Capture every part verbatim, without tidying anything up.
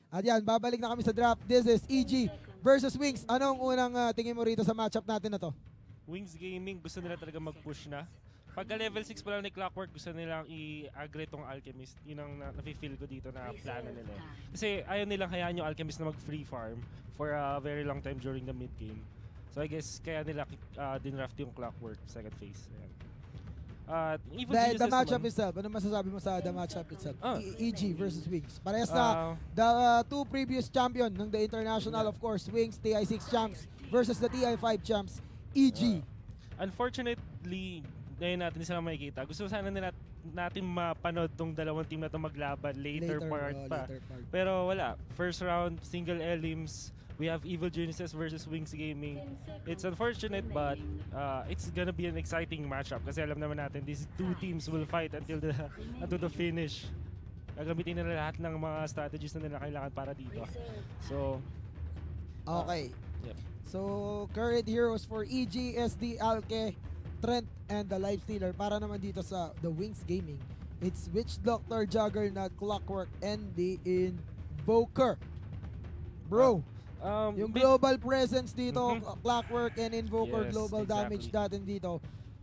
At yan, babalik na kami sa draft. This is E G versus Wings. Anong unang uh, tingin mo rito sa matchup natin na to? Wings Gaming, gusto nila talaga mag-push na. Pagka level six pa lang ni Clockwork, gusto nilang i-agree tong Alchemist. Yun ang na, nafe-feel ko dito na plano nila. Kasi ayaw nilang hayaan yung Alchemist na mag-free farm for a very long time during the mid-game. So I guess kaya nila uh, dinraft yung Clockwork second phase. Ayan. Uh, the, the matchup itself, ano masasabi mo sa the matchup itself? Oh. E G versus Wings. Parehas na uh, the uh, two previous champion ng the International, of course, Wings, T I six champs versus the T I five champs, E G. Uh, unfortunately, ngayon natin sila makikita. Gusto sana nila natin mapanood tong dalawang team na to maglaban later, later part oh, pa. Later part. Pero wala. First round, single elims. We have Evil Geniuses versus Wings Gaming. It's unfortunate, but uh, it's gonna be an exciting matchup kasi alam naman natin these two teams will fight until the until the finish. Gagamitin nila lahat ng mga strategies na nila kailangan para dito. So, okay. Uh, yep. So, current heroes for E G, S D, Alke, Trent, and the Lifestealer. Para naman dito sa the Wings Gaming, it's Witch Doctor, Juggernaut, Clockwork, and the Invoker. Bro, um, yung global presence dito, mm-hmm. Clockwork and Invoker, yes, global exactly. damage natin dito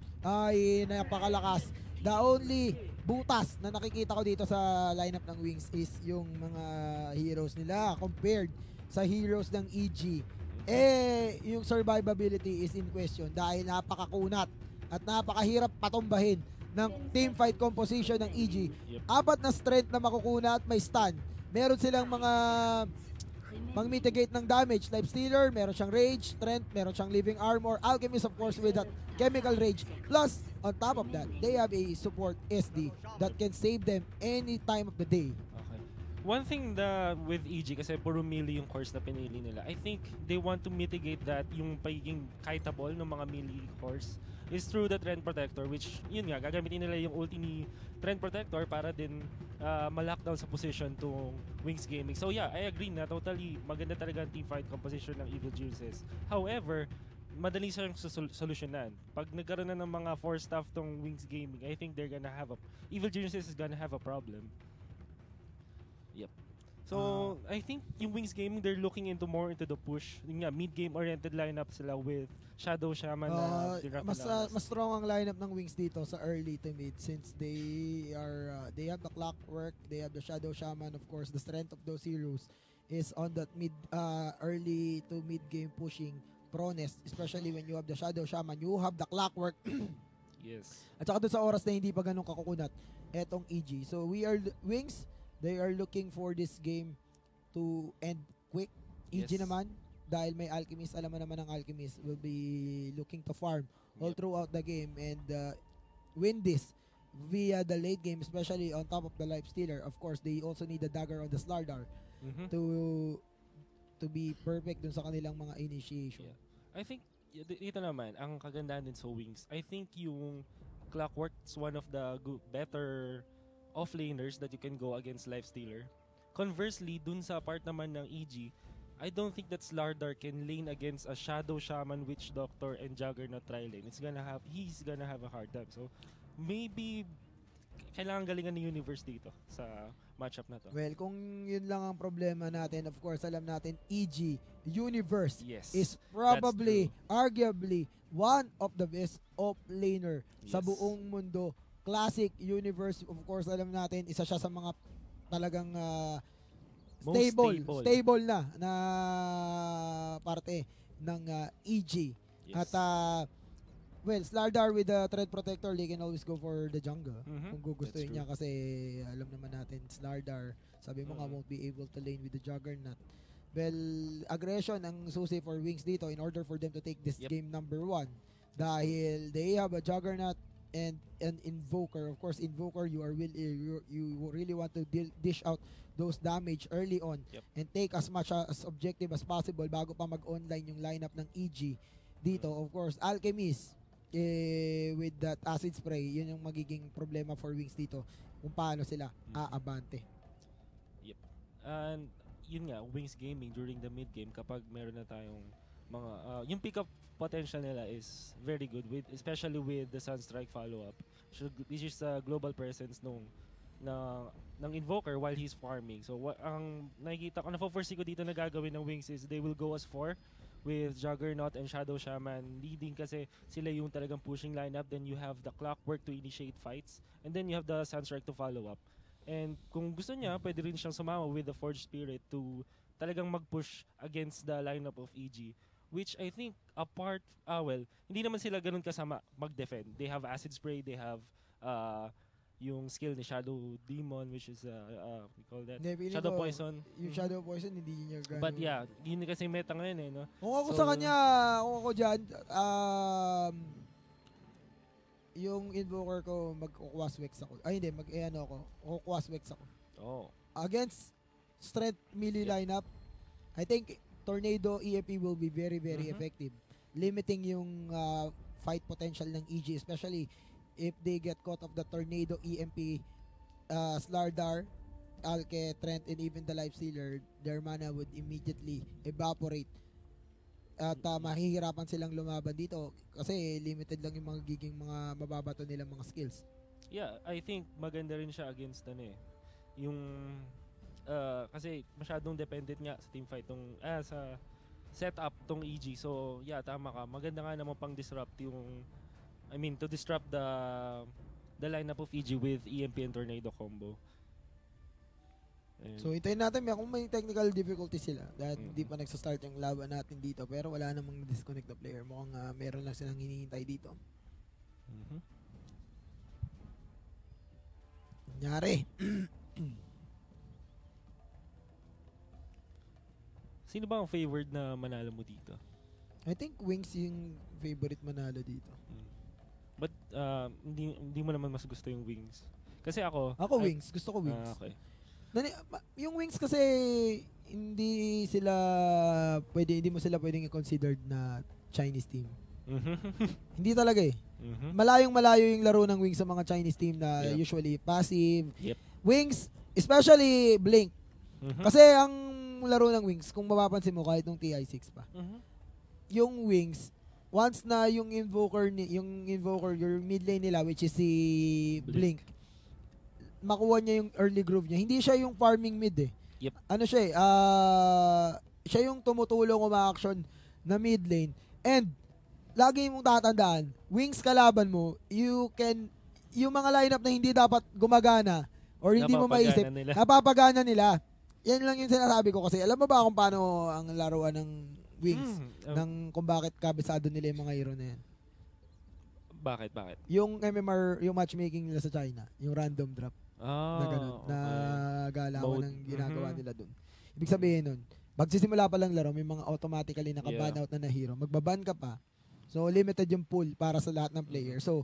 ay napakalakas. The only butas na nakikita ko dito sa lineup ng Wings is yung mga heroes nila compared sa heroes ng E G. Eh, yung survivability is in question dahil napakakunat at napakahirap patumbahin ng team fight composition ng E G. Yep. Apat na strength na makukunat, may stun. Meron silang mga pang-mitigate ng damage. Lifestealer, meron siyang Rage, Strength, meron siyang Living Armor, Alchemist of course with that Chemical Rage. Plus, on top of that, they have a support S D that can save them any time of the day. Okay. One thing the with E G, kasi puro melee yung course na pinili nila, I think they want to mitigate that, yung pagiging kiteable ng mga melee course is through the Trend Protector, which yun nga, gagamitin nila yung ulti ni Trend Protector para din uh, ma-lockdown sa position tong Wings Gaming. So yeah, I agree na totally maganda talaga ang team fight composition ng Evil Geniuses. However, madali siyang solusyonan. Pag nagkaroon na ng mga four staff tong Wings Gaming, I think they're gonna have a Evil Geniuses is gonna have a problem. Yep. So, uh, I think yung Wings Gaming, they're looking into more into the push. Yung nga, mid-game oriented lineup sila with Shadow Shaman uh, na mas, uh, mas strong ang lineup ng Wings dito sa early to mid since they are uh, they have the Clockwork, they have the Shadow Shaman, of course. The strength of those heroes is on that mid uh, early to mid game pushing proneness, especially when you have the Shadow Shaman, you have the Clockwork. Yes. At saka doon sa oras na hindi pa ganun kakukunat etong E G. So we are Wings, they are looking for this game to end quick. E G yes. naman, dahil may Alchemist, alam mo naman ang Alchemist will be looking to farm all yep. throughout the game and uh, win this via the late game, especially on top of the Lifestealer. Of course, they also need the dagger on the Slardar mm-hmm. to to be perfect dun sa kanilang mga initiation. Yeah. I think dito naman, ang kagandahan din sa Wings, I think yung Clockwork is one of the good, better offlaners that you can go against Lifestealer. Conversely, dun sa part naman ng E G, I don't think that Slardar can lane against a Shadow Shaman, Witch Doctor, and Juggernaut tri-lane. It's gonna have, he's gonna have a hard time. So, maybe, kailangan galingan ng universe dito sa matchup na to. Well, kung yun lang ang problema natin, of course, alam natin, E G, universe, yes, is probably, arguably, one of the best offlaner yes. sa buong mundo. Classic universe, of course, alam natin, isa siya sa mga talagang uh, stable, stable, stable na na parte ng uh, E G. Yes. At uh, well, Slardar with the Thread Protector, they can always go for the jungle mm-hmm. kung gugustuhin niya kasi alam naman natin Slardar, sabi mo mm-hmm. nga won't be able to lane with the Juggernaut. Well, aggression ang susi for Wings dito in order for them to take this yep. game number one. Dahil they have a Juggernaut and an Invoker. Of course, Invoker, you are will you, you really want to dish out those damage early on yep. and take as much as objective as possible bago pa mag-online yung lineup ng E G dito. Of course, Alchemist eh, with that acid spray, yun yung magiging problema for Wings dito kung paano sila aabante. Yep. And yun nga, Wings Gaming during the mid game, kapag meron na tayong mga uh, yung pick up potential nila is very good, with especially with the Sunstrike follow up, which is a global presence nung na ng Invoker while he's farming. So wa- ang nakikita ko, na-foresee ko dito na gagawin ng Wings is they will go as four with Juggernaut and Shadow Shaman leading kasi sila yung talagang pushing lineup. Then you have the Clockwork to initiate fights. And then you have the Sunstrike to follow up. And kung gusto niya, pwede rin siyang sumama with the Forge Spirit to talagang mag-push against the lineup of E G. Which I think apart, ah well, hindi naman sila ganun kasama mag-defend. They have Acid Spray, they have uh, yung skill ni Shadow Demon, which is, uh, uh, we call that, Hindi, feeling Shadow ko, Poison. Yung Mhm. Shadow Poison, hindi niya gano'n. But yeah, yun kasi meta ngayon eh, no? Kung ako So- sa kanya, kung ako dyan, um, yung Invoker ko, mag-Quaswex ako. Ay, hindi, mag, eh, ano ako, Quaswex ako. Oh. Against strength melee Yep. lineup, I think Tornado E M P will be very, very Mhm. effective. Limiting yung uh, fight potential ng E G, especially if they get caught of the Tornado E M P, uh, Slardar, Alke, Trent, and even the Lifestealer, their mana would immediately evaporate. At uh, mahihirapan silang lumaban dito kasi limited lang yung mga giging mga mababato nilang mga skills. Yeah, I think maganda rin siya against ano eh. Yung uh, kasi masyadong dependent nga sa teamfight tong ah, sa setup tong E G. So, yeah, tama ka. Maganda nga naman pang disrupt yung I mean, to disrupt the the lineup of E G with E M P and Tornado combo. And So hintayin natin may kung may technical difficulty sila dahil Mhm. hindi pa nagsa-start yung laban natin dito pero wala namang disconnect na player. Mukhang uh, meron lang silang hinihintay dito. Mhm. Nangyari. Sino ba ang favored na manalo mo dito? I think Wings yung favorite manalo dito. Mm. But uh, hindi hindi mo naman mas gusto yung Wings. Kasi ako Ako I- Wings, gusto ko Wings. Ah, okay. Nani, ma- yung Wings kasi hindi sila pwede hindi mo sila pwedeng i-considered na Chinese team. Mhm. Hindi talaga eh. Mhm. Malayong malayo yung laro ng Wings sa mga Chinese team na Yep. usually passive. Yep. Wings, especially Blink. Mhm. Kasi ang laro ng Wings, kung mapapansin mo kahit nung T I six pa, Mhm. yung Wings, once na yung invoker ni yung invoker yung mid lane nila which is si Blink, Blink. makuha niya yung early groove niya. Hindi siya yung farming mid eh. Yep. Ano siya eh, ah, siya yung tumutulong uma-action na mid lane. And lagi mong tatandaan, Wings kalaban mo, you can yung mga lineup na hindi dapat gumagana or hindi mo Napapagana maisip, nila. napapagana nila. Yan lang yung sinasabi ko kasi alam mo ba kung paano ang laruan ng Wings? Mm, um, ng kung bakit kabisado nila yung mga hero na yan. bakit bakit? Yung M M R, yung matchmaking nila sa China, yung random drop Ah, na ganun, na okay. galawan Mode. ng ginagawa Mhm. nila dun. Ibig sabihin nun, magsisimula pa lang laro, may mga automatically naka-ban Yeah. out na na hero. Magbaban ka pa. So, limited yung pool para sa lahat ng player. So,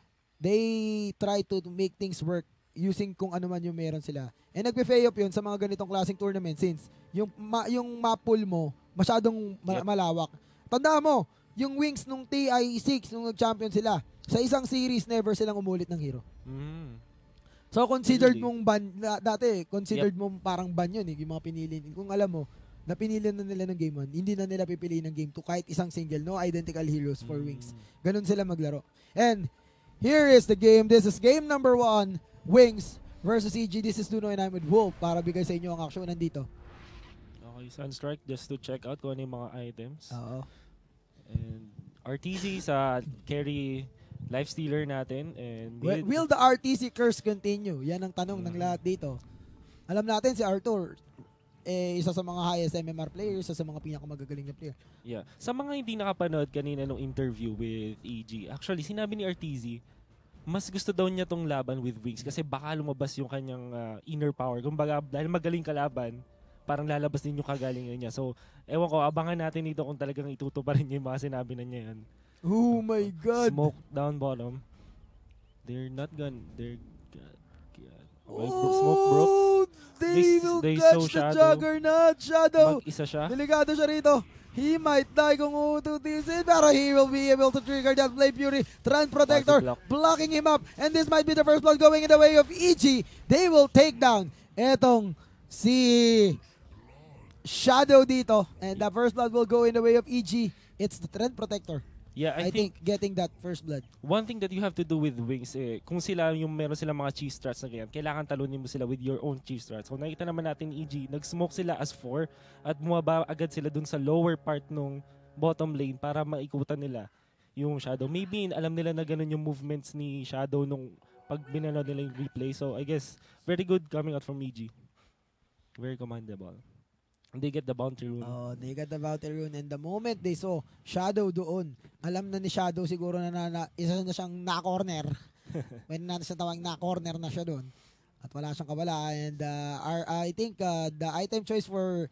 they try to make things work using kung ano man yung meron sila. And nagpe-pay up yun sa mga ganitong klaseng tournament since yung, ma- yung map pool mo masyadong ma- Yep. malawak. Tandaan mo, yung Wings nung T I six, nung nag-champion sila, sa isang series, never silang umulit ng hero. Mm. So, considered Really? mong ban, na, dati, considered mong parang ban yun, eh, yung mga pinili. Kung alam mo, na pinili na nila ng game one, hindi na nila pipiliin ng game two, kahit isang single, no identical heroes for Mm. Wings. Ganun sila maglaro. And, here is the game. This is game number one, Wings versus E G. This is Duno and I'm with Wolf para bigay sa inyo ang aksyon nandito. Okay, Sunstrike just to check out kung ano yung mga items. Oo. And R T Z sa carry Lifestealer natin. And Will, mid- will the R T C curse continue? Yan ang tanong ng Mhm. lahat dito. Alam natin si Arthur, eh, isa sa mga highest M M R players, isa sa mga pinakamagagaling na player. Yeah. Sa mga hindi nakapanood kanina nung interview with E G, actually, sinabi ni R T Z, mas gusto daw niya tong laban with Wings kasi baka lumabas yung kanyang uh, inner power. Kumbaga, dahil magaling kalaban, parang lalabas din yung kagalingan niya. So, ewan ko, abangan natin dito kung talagang ituto pa rin niya yung mga sinabi na niya yan. Oh my God! Smoke down bottom. They're not gonna... They're... God, God. Okay, bro- Oh, smoke broke. They, They- will they catch saw the Shadow. Juggernaut. Shadow. Mag-isa siya. Delikado siya rito. He might die kung ututisin, pero he will be able to trigger that Blade Fury. Trend Protector Body block. blocking him up. And this might be the first blood going in the way of E G. They will take down etong si Shadow dito. And the first blood will go in the way of E G. It's the Trend Protector. Yeah, I, I, think, think, getting that first blood. one thing that you have to do with Wings, eh, kung sila yung meron silang mga cheese strats na ganyan, kailangan talunin mo sila with your own cheese strats. So nakita naman natin E G, nag-smoke sila as four at bumaba agad sila dun sa lower part nung bottom lane para maikutan nila yung Shadow. Maybe alam nila na ganun yung movements ni Shadow nung pag binanood nila yung replay. So I guess, very good coming out from E G. Very commendable. They get the bounty rune. Oh, they got the bounty rune, and the moment they saw Shadow doon, alam na ni Shadow siguro na, na, na isa na siyang na-corner. When na siya tawag na-corner na siya doon. At wala siyang kabala. And uh, our, I think uh, the item choice for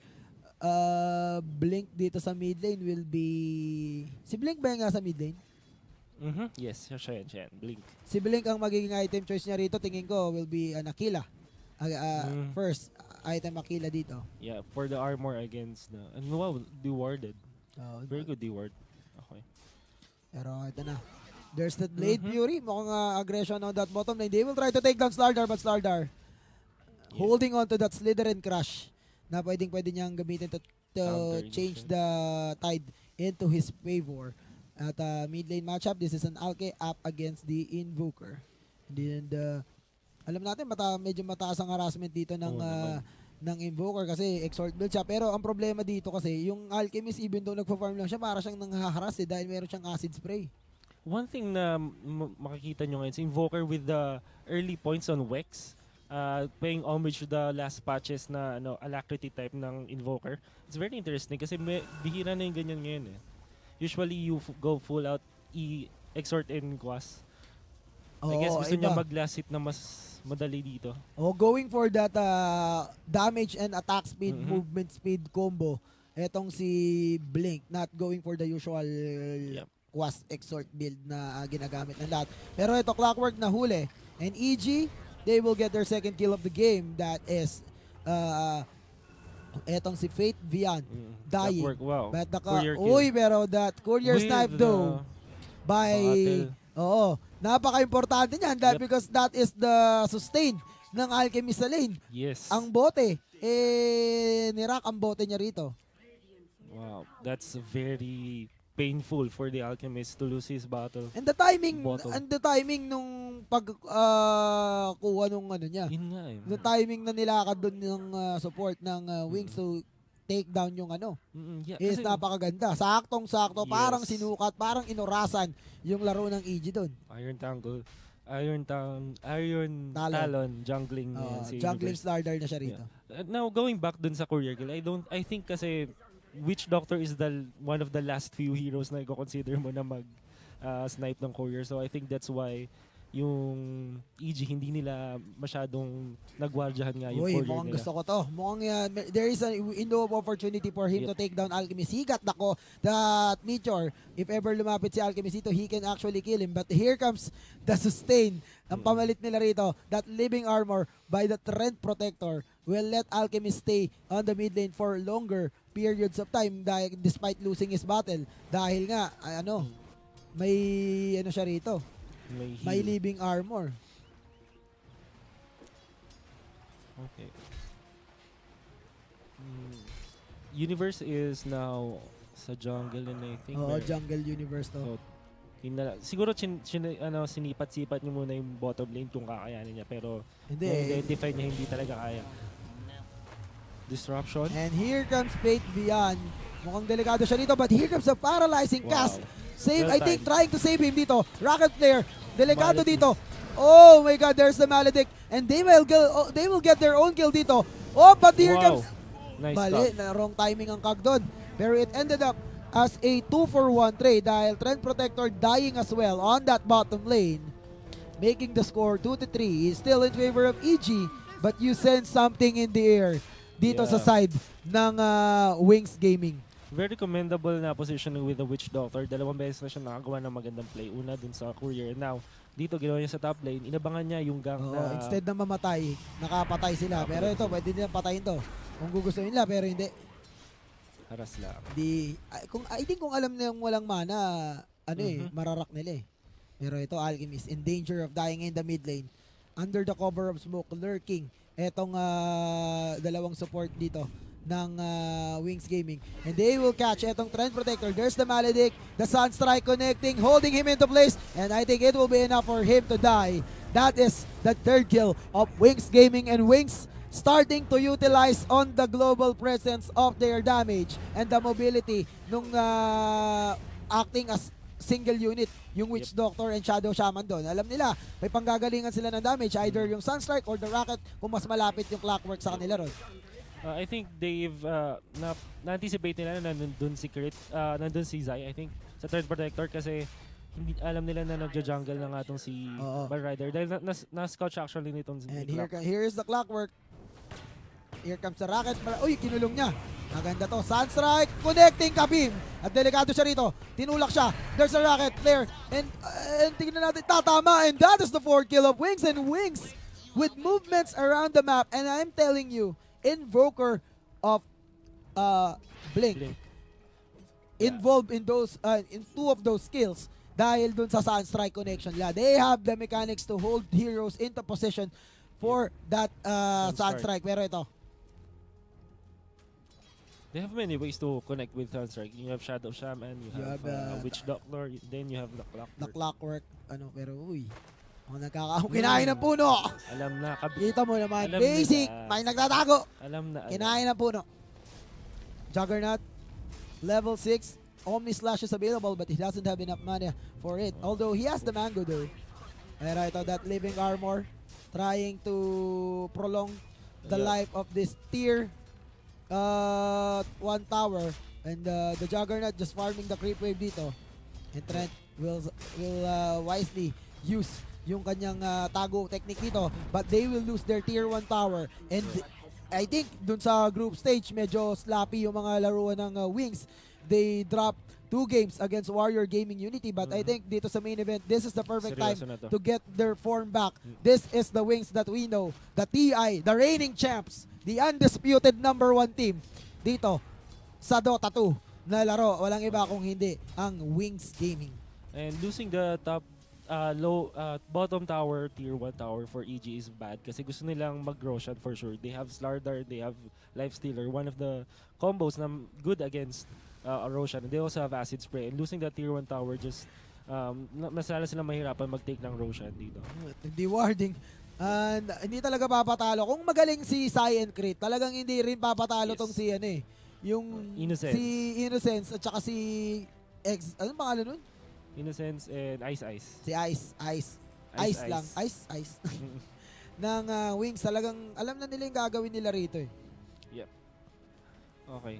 uh, Blink dito sa mid lane will be... Si Blink ba yung nga sa mid lane? Mm-hmm. Yes, siya siya yan, siya yan. Blink. Si Blink ang magiging item choice niya rito, tingin ko, will be uh, Nakila. Uh, uh, Mm. First, item Aquila dito. Yeah, for the armor against the... And wow, dewarded. Oh, Very good deward. Okay. pero ito na. There's that Blade Mhm. Fury. Mukhang uh, aggression on that bottom lane. They will try to take down Slardar, but Slardar Yeah. holding on to that Slytherin Crush na pwedeng pwede niyang gamitin to, to Counter change initial. the tide into his favor. At uh, mid lane matchup, this is an Alke up against the Invoker. And then, uh, alam natin, mata, medyo mataas ang harassment dito ng Oo uh, naman. ng Invoker kasi exort build siya. Pero ang problema dito kasi, yung Alchemist, even though nagpa-farm lang siya, para siyang nanghaharas eh, dahil meron siyang acid spray. One thing na m- makikita nyo ngayon, si Invoker with the early points on Wex, uh, paying homage to the last patches na ano, Alacrity type ng Invoker. It's very interesting kasi may, bihira na yung ganyan ngayon eh. Usually you f- go full out E Exort and Quas. I guess gusto niya iba. mag-last hit na mas madali dito. Oh, going for that uh, damage and attack speed, Mhm. movement speed combo. Etong si Blink, not going for the usual Yep. Quas Exort build na uh, ginagamit ng lahat. Pero ito, Clockwork na huli. And E G, they will get their second kill of the game. That is, uh, etong si Fate Vian. Mm. Dying. That work, wow. But the Courier kill. uy, pero that courier With snipe the though, by, battle. oo, napaka-importante niyan dahil Yep. because that is the sustain ng Alchemist sa lane. Yes. Ang bote, eh, nirak ang bote niya rito. Wow. That's very painful for the Alchemist to lose his battle. And the timing, Bottom. and the timing nung pag ah, kuha nung ano niya. Yun nga eh. The timing na nilakad doon ng ah, support ng ah, Wings to take down yung ano Mm-mm, yeah, is kasi napakaganda. Saktong-sakto, Yes. parang sinukat, parang inorasan yung laro ng E G doon. Iron Tangle, Iron Tang, Iron Talon. Talon, jungling na yan Uh, si juggling Universe. Slardar na siya rito. Uh, now going back dun sa Courier Kill, I don't I think kasi Witch Doctor is the one of the last few heroes na i-consider mo na mag uh, snipe ng Courier. So I think that's why yung E G hindi nila masyadong nagwardyahan nga yung Uy, Courier mukhang nila. gusto ko to. Mukhang uh, there is a window of opportunity for him Yep. to take down Alchemist. Higat nako that Meteor. If ever lumapit si Alchemist dito, he can actually kill him. But here comes the sustain. Ang Mm. pamalit nila rito, that living armor by the Trent Protector will let Alchemist stay on the mid lane for longer periods of time dahil despite losing his battle. Dahil nga, ay, ano, may ano siya rito, May, heal. may living armor. Okay. Mm. Universe is now sa jungle and I think Oo, may- Jungle Universe to. So, Hinala, siguro chin, chin, ano, sinipat-sipat niyo muna yung bottom lane kung kakayanin niya pero Hindi. na-identify niya hindi talaga kaya. Disruption. And here comes Fate Vian. Mukhang delikado siya dito but here comes a paralyzing Wow. cast. Save, Well I think timed. trying to save him dito. Rocket player. Delikado Maledict. dito. Oh my god, there's the Maledict. And they will, go, oh, they will get their own kill dito. Oh, but here Wow. comes... Nice Mali, stop. na wrong timing ang kag doon. Pero it ended up as a two for one trade dahil Trent Protector dying as well on that bottom lane. Making the score two to three. Is still in favor of E G but you sense something in the air dito sa Yeah. side ng ah, Wings Gaming. Very commendable na positioning with the Witch Doctor. Dalawang beses na siya nakagawa ng magandang play. Una dun sa Courier. Now, dito ginawa niya sa top lane. Inabangan niya yung gang Oo, na... instead na mamatay, nakapatay sila. Pero ito, pwede nilang patayin to. Kung gugustuhin nila, pero hindi. Haras lang. Di, I, kung, I think kung alam nilang walang mana, ano eh, Mhm. mararak nila eh. Pero ito, Alchemist, in danger of dying in the mid lane. Under the cover of smoke, lurking. Etong ah, dalawang support dito ng uh, Wings Gaming. And they will catch etong Trend Protector. There's the Maledict, the Sunstrike connecting, holding him into place, and I think it will be enough for him to die. That is the third kill of Wings Gaming, and Wings starting to utilize on the global presence of their damage and the mobility nung uh, acting as single unit yung Witch Yep. Doctor and Shadow Shaman doon. Alam nila, may panggagalingan sila ng damage, either yung Sunstrike or the Rocket kung mas malapit yung Clockwork sa kanila ron. Uh, I think they've uh, na, na-anticipate nila na nandun si Crit, uh, nandun si Zai, I think, sa third protector kasi hindi alam nila na nagja-jungle na nga itong si Oo. Ball Rider dahil na, nas, na-scout siya actually nitong si And Clock. here, ka- here is the Clockwork. Here comes the Rocket. Uy, kinulong niya. Maganda to. Sunstrike connecting Kabim. At delikado siya rito. Tinulak siya. There's a Rocket player. And, uh, and tingnan natin. Tatama. And that is the fourth kill of Wings. And Wings with movements around the map. And I'm telling you, Invoker of uh, Blink, Blink. involved in those uh, in two of those skills dahil dun sa Sunstrike connection nila. They have the mechanics to hold heroes into position for that uh, Sunstrike. Sunstrike. Pero ito, They have many ways to connect with Sunstrike. You have Shadow Shaman, you, You have, have, uh, uh, Witch Doctor, y- then you have the Clockwork. the Clockwork, ano, pero uy, ang nagkakaahong kinain ng puno. Alam na, kab- Kita mo naman, Alam basic, nila. may nagtatago. alam na. alam. Kinain ng puno. Juggernaut, level six. Omni Slash is available but he doesn't have enough mana for it. Although he has the Mango though. Pero ito, that Living Armor, trying to prolong the Yeah. life of this tier uh, one tower. And uh, the Juggernaut just farming the creep wave dito. And Trent will, will uh, wisely use yung kanyang uh, tago technique dito. But they will lose their tier one tower. And I think dun sa group stage, medyo sloppy yung mga laruan ng uh, Wings. They drop two games against Warrior Gaming Unity. But I Mhm. think dito sa main event, this is the perfect time Seryoso na to. to get their form back. Mm. This is the Wings that we know. The T I, the reigning champs, the undisputed number one team dito sa Dota two na laro. Walang iba kung hindi ang Wings Gaming. And losing the top uh, low uh, bottom tower, tier one tower for E G is bad kasi gusto nilang mag-Roshan for sure. They have Slardar, they have Lifestealer, one of the combos na good against uh, Roshan. They also have Acid Spray. And losing that tier one tower just um, na- masala sila mahirapan mag-take ng Roshan dito. Hindi warding. And hindi talaga papatalo. Kung magaling si Sai and Crit, talagang hindi rin papatalo Yes. tong si ano eh. Yung Innocence. si Innocence at saka si X, anong pangalan nun? Innocence and Ice Ice. Si Ice, Ice. Ice, lang. Ice, Ice. ng uh, Wings, talagang alam na nila yung gagawin nila rito eh. Okay.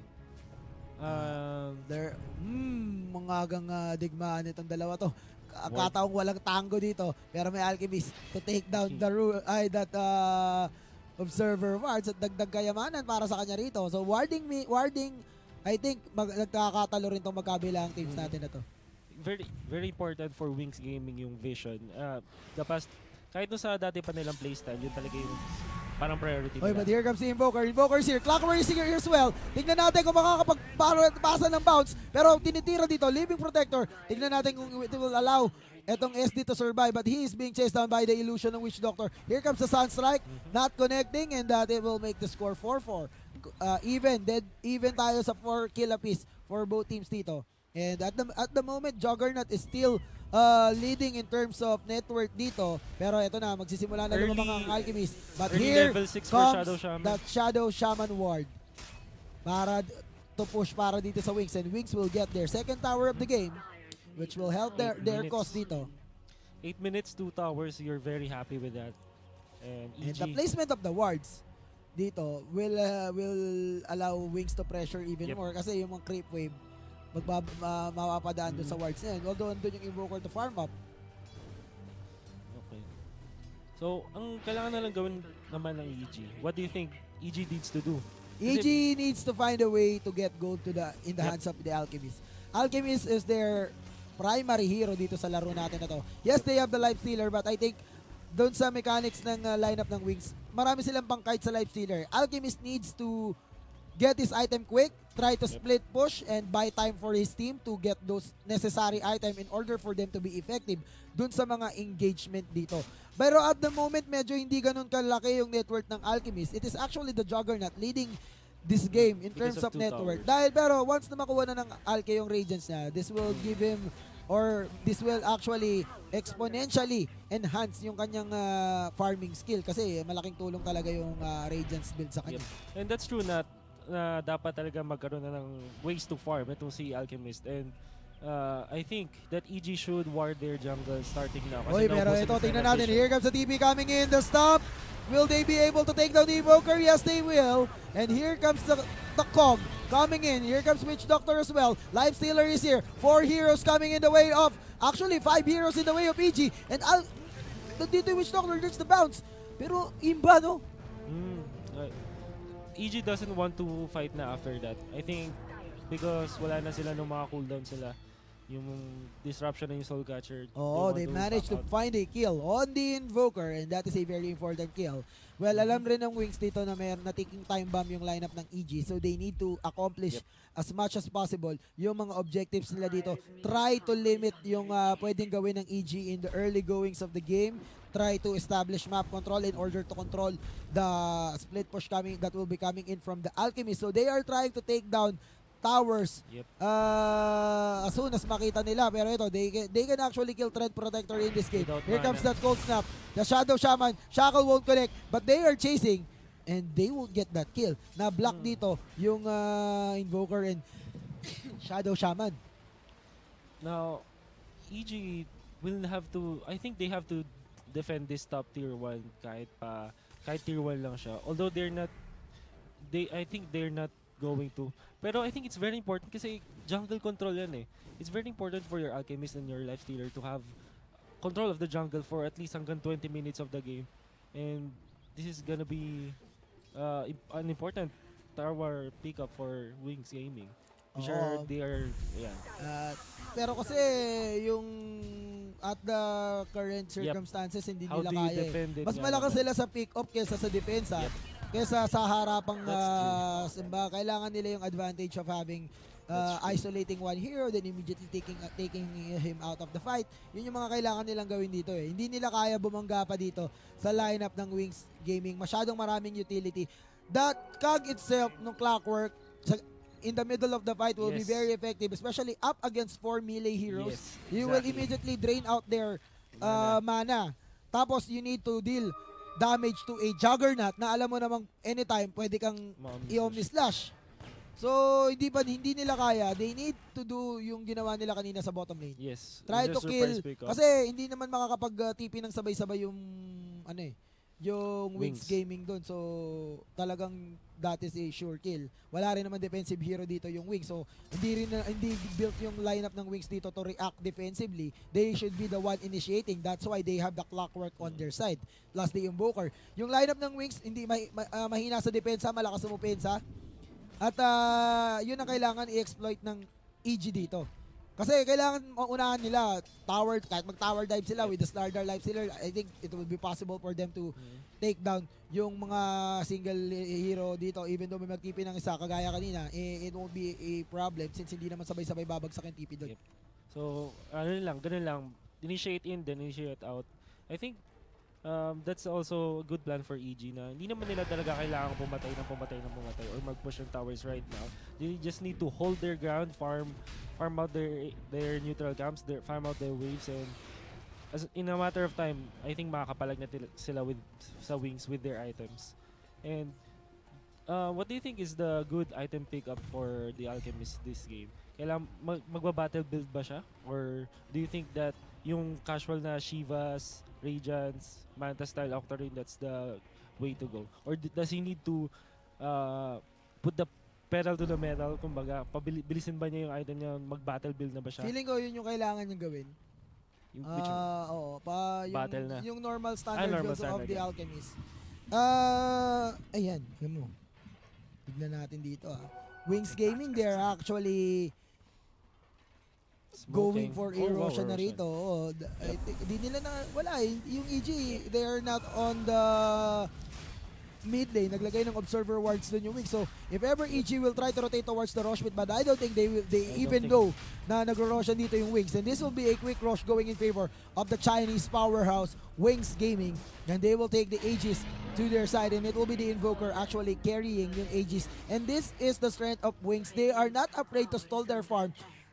Um, There, hmm, mga agang uh, digmaan itong dalawa to. Ka- Ward. Kataong walang tango dito, pero may Alchemist to take down the rule, ay that uh, observer wards at dagdag kayamanan para sa kanya rito. So warding me, warding, I think mag, nagkakatalo rin tong magkabilang teams Mhm. natin na to. very very important for Wings Gaming yung vision. Uh, the past, kahit no sa dati pa nilang playstyle, yun talaga yung parang priority Oy, nila. but here comes the Invoker. Invoker's here. Clockwork is here as well. Tignan natin kung makakapagpasa ng bounce. Pero tinitira dito, Living Protector. Tignan natin kung it will allow etong S D to survive. But he is being chased down by the illusion ng Witch Doctor. Here comes the Sunstrike. Not connecting and that it will make the score four four. Uh, even, dead, even tayo sa four kill apiece for both teams dito. And at the, at the moment, Juggernaut is still uh, leading in terms of net worth dito. Pero ito na, magsisimula na Early- lumang ang Alchemist. But early here level six for comes Shadow Shaman. that Shadow Shaman ward para d- to push para dito sa Wings. And Wings will get their second tower of the game, which will help their, Eight their minutes. cause dito. Eight minutes, two towers, you're very happy with that. And E And the G, placement of the wards dito will uh, will allow Wings to pressure even Yep. more kasi yung mga creep wave magbab ma mapapadaan doon sa Mhm. wards na yun. Although andun yung Invoker to farm up. okay. So, ang kailangan na lang gawin naman ng E G, what do you think E G needs to do? E G needs to find a way to get gold to the in the Yep. hands of the Alchemist. Alchemist is their primary hero dito sa laro natin na to. Yes, they have the Life Stealer but I think doon sa mechanics ng uh, lineup ng Wings, marami silang pang kahit sa Life Stealer. Alchemist needs to get his item quick, try to Yep. split push and buy time for his team to get those necessary item in order for them to be effective dun sa mga engagement dito. Pero at the moment, medyo hindi ganun kalaki yung net worth ng Alchemist. It is actually the Juggernaut leading this game in Because terms of of two network. towers. Dahil pero once na makuha na ng Alke yung Radiance niya, this will give him or this will actually exponentially enhance yung kanyang ah, farming skill kasi malaking tulong talaga yung ah, Radiance build sa kanya. Yep. And that's true na, na dapat talaga magkaroon na ng ways to farm itong si Alchemist. And uh, I think that E G should ward their jungle starting now. Oy, naubos pero sila ito, sa tingnan natin. rotation. Here comes the T P coming in. The stop. Will they be able to take down the Evoker? Yes, they will. And here comes the, the Cog coming in. Here comes Witch Doctor as well. Life Stealer is here. Four heroes coming in the way of, actually five heroes in the way of E G. And Al, the dito yung Witch Doctor gets the bounce. Pero imba, no? Mm, uh, E G doesn't want to fight na after that. I think because wala na sila nung mga cooldown sila. Yung disruption na yung Soul Catcher. Oh, want they to managed to back out. find a kill on the Invoker and that is a very important kill. Well, alam rin ng Wings dito na may na taking time bomb yung lineup ng E G so they need to accomplish Yep. as much as possible yung mga objectives nila dito. Try to limit yung ah, pwedeng gawin ng E G in the early goings of the game. Try to establish map control in order to control the split push coming that will be coming in from the Alchemist. So they are trying to take down towers Yep. uh, as soon as makita nila. Pero ito, they can, they can actually kill Tread Protector in this game. Without Here comes mana. that cold snap. The Shadow Shaman, Shackle won't connect, but they are chasing and they won't get that kill. Na-block Hmm. dito yung uh, Invoker and Shadow Shaman. Now, E G will have to, I think they have to defend this top tier one kahit pa, kahit tier one lang siya. Although they're not, they, I think they're not going to. Pero I think it's very important kasi jungle control yan eh. It's very important for your Alchemist and your Life Stealer to have control of the jungle for at least hanggang twenty minutes of the game. And this is gonna be uh, imp- an important tower pickup for Wings Gaming. Which are, Oo. they are, yeah. Uh, pero kasi yung at the current circumstances hindi How nila do you kaya eh. defend it? Mas nga malakas naman? sila sa pick-up kesa sa depensa. Yep. Kesa sa harapang That's true. uh, simba, kailangan nila yung advantage of having uh, That's true. isolating one hero then immediately taking uh, taking him out of the fight. Yun yung mga kailangan nilang gawin dito eh. Hindi nila kaya bumangga pa dito sa lineup ng Wings Gaming. Masyadong maraming utility. That C O G itself ng Clockwork sa, in the middle of the fight will be Yes. very effective, especially up against four melee heroes. Yes, You will exactly. immediately drain out their uh, mana. Tapos you need to deal damage to a Juggernaut na alam mo namang anytime pwede kang Ma-omni i-omni slash. So hindi pa hindi nila kaya. They need to do yung ginawa nila kanina sa bottom lane. Yes. Try to Just kill surprise pick up. kasi hindi naman makakapag-T P ng sabay-sabay yung ano eh yung Wings Wings. Gaming doon. So talagang that is a sure kill. Wala rin naman defensive hero dito yung Wings. So hindi rin na, hindi built yung lineup ng Wings dito to react defensively. They should be the one initiating. That's why they have the Clockwork on their side. Plus the Invoker. Yung lineup ng Wings hindi ma- ma- ah, mahina sa depensa, malakas sa mupensa. At ah, yun ang kailangan i-exploit ng E G dito. Kasi kailangan unahan nila tower, kahit mag-tower dive sila with the Slardar Life Stealer, I think it will be possible for them to Mhm. take down yung mga single hero dito even though may mag-T P ng isa kagaya kanina, eh, it won't be a problem since hindi naman sabay-sabay babagsak yung T P doon. Yep. So, ano lang, ganun lang. Initiate in, then initiate out. I think um, that's also a good plan for E G na hindi naman nila talaga kailangan pumatay ng pumatay ng pumatay or mag-push yung towers right now. They just need to hold their ground, farm farm out their their neutral camps, their, farm out their waves, and as in a matter of time, I think makakapalag na til- sila with sa Wings with their items. And uh, what do you think is the good item pickup for the Alchemist this game? Kailangan mag magba-battle build ba siya? Or do you think that yung casual na Shivas, Radiants, Manta style Octarine, that's the way to go? Or d- does he need to uh, put the pedal to the metal? Kumbaga, pabilisin ba niya yung item niya, mag-battle build na ba siya? Feeling ko yun yung kailangan niyang gawin. Yung, which one? Ah, oo, pa yung, Battle na. yung normal standard Ah, normal build standard, of the yeah. Alchemist. Ah, ayan, yun mo. Tignan natin dito ah. Wings Gaming, they're actually going Smoking. for Oh, wow, erosion na erosion. rito. Oo, d- I think, di nila na, wala eh. Yung E G, they are not on the mid lane, naglagay ng observer wards dun yung Wings. So, if ever E G will try to rotate towards the Rosh pit, but I don't think they will, they I even don't think- know na nagro-Roshan dito yung Wings. And this will be a quick rush going in favor of the Chinese powerhouse, Wings Gaming. And they will take the Aegis to their side, and it will be the Invoker actually carrying yung Aegis. And this is the strength of Wings. They are not afraid to stall their farm,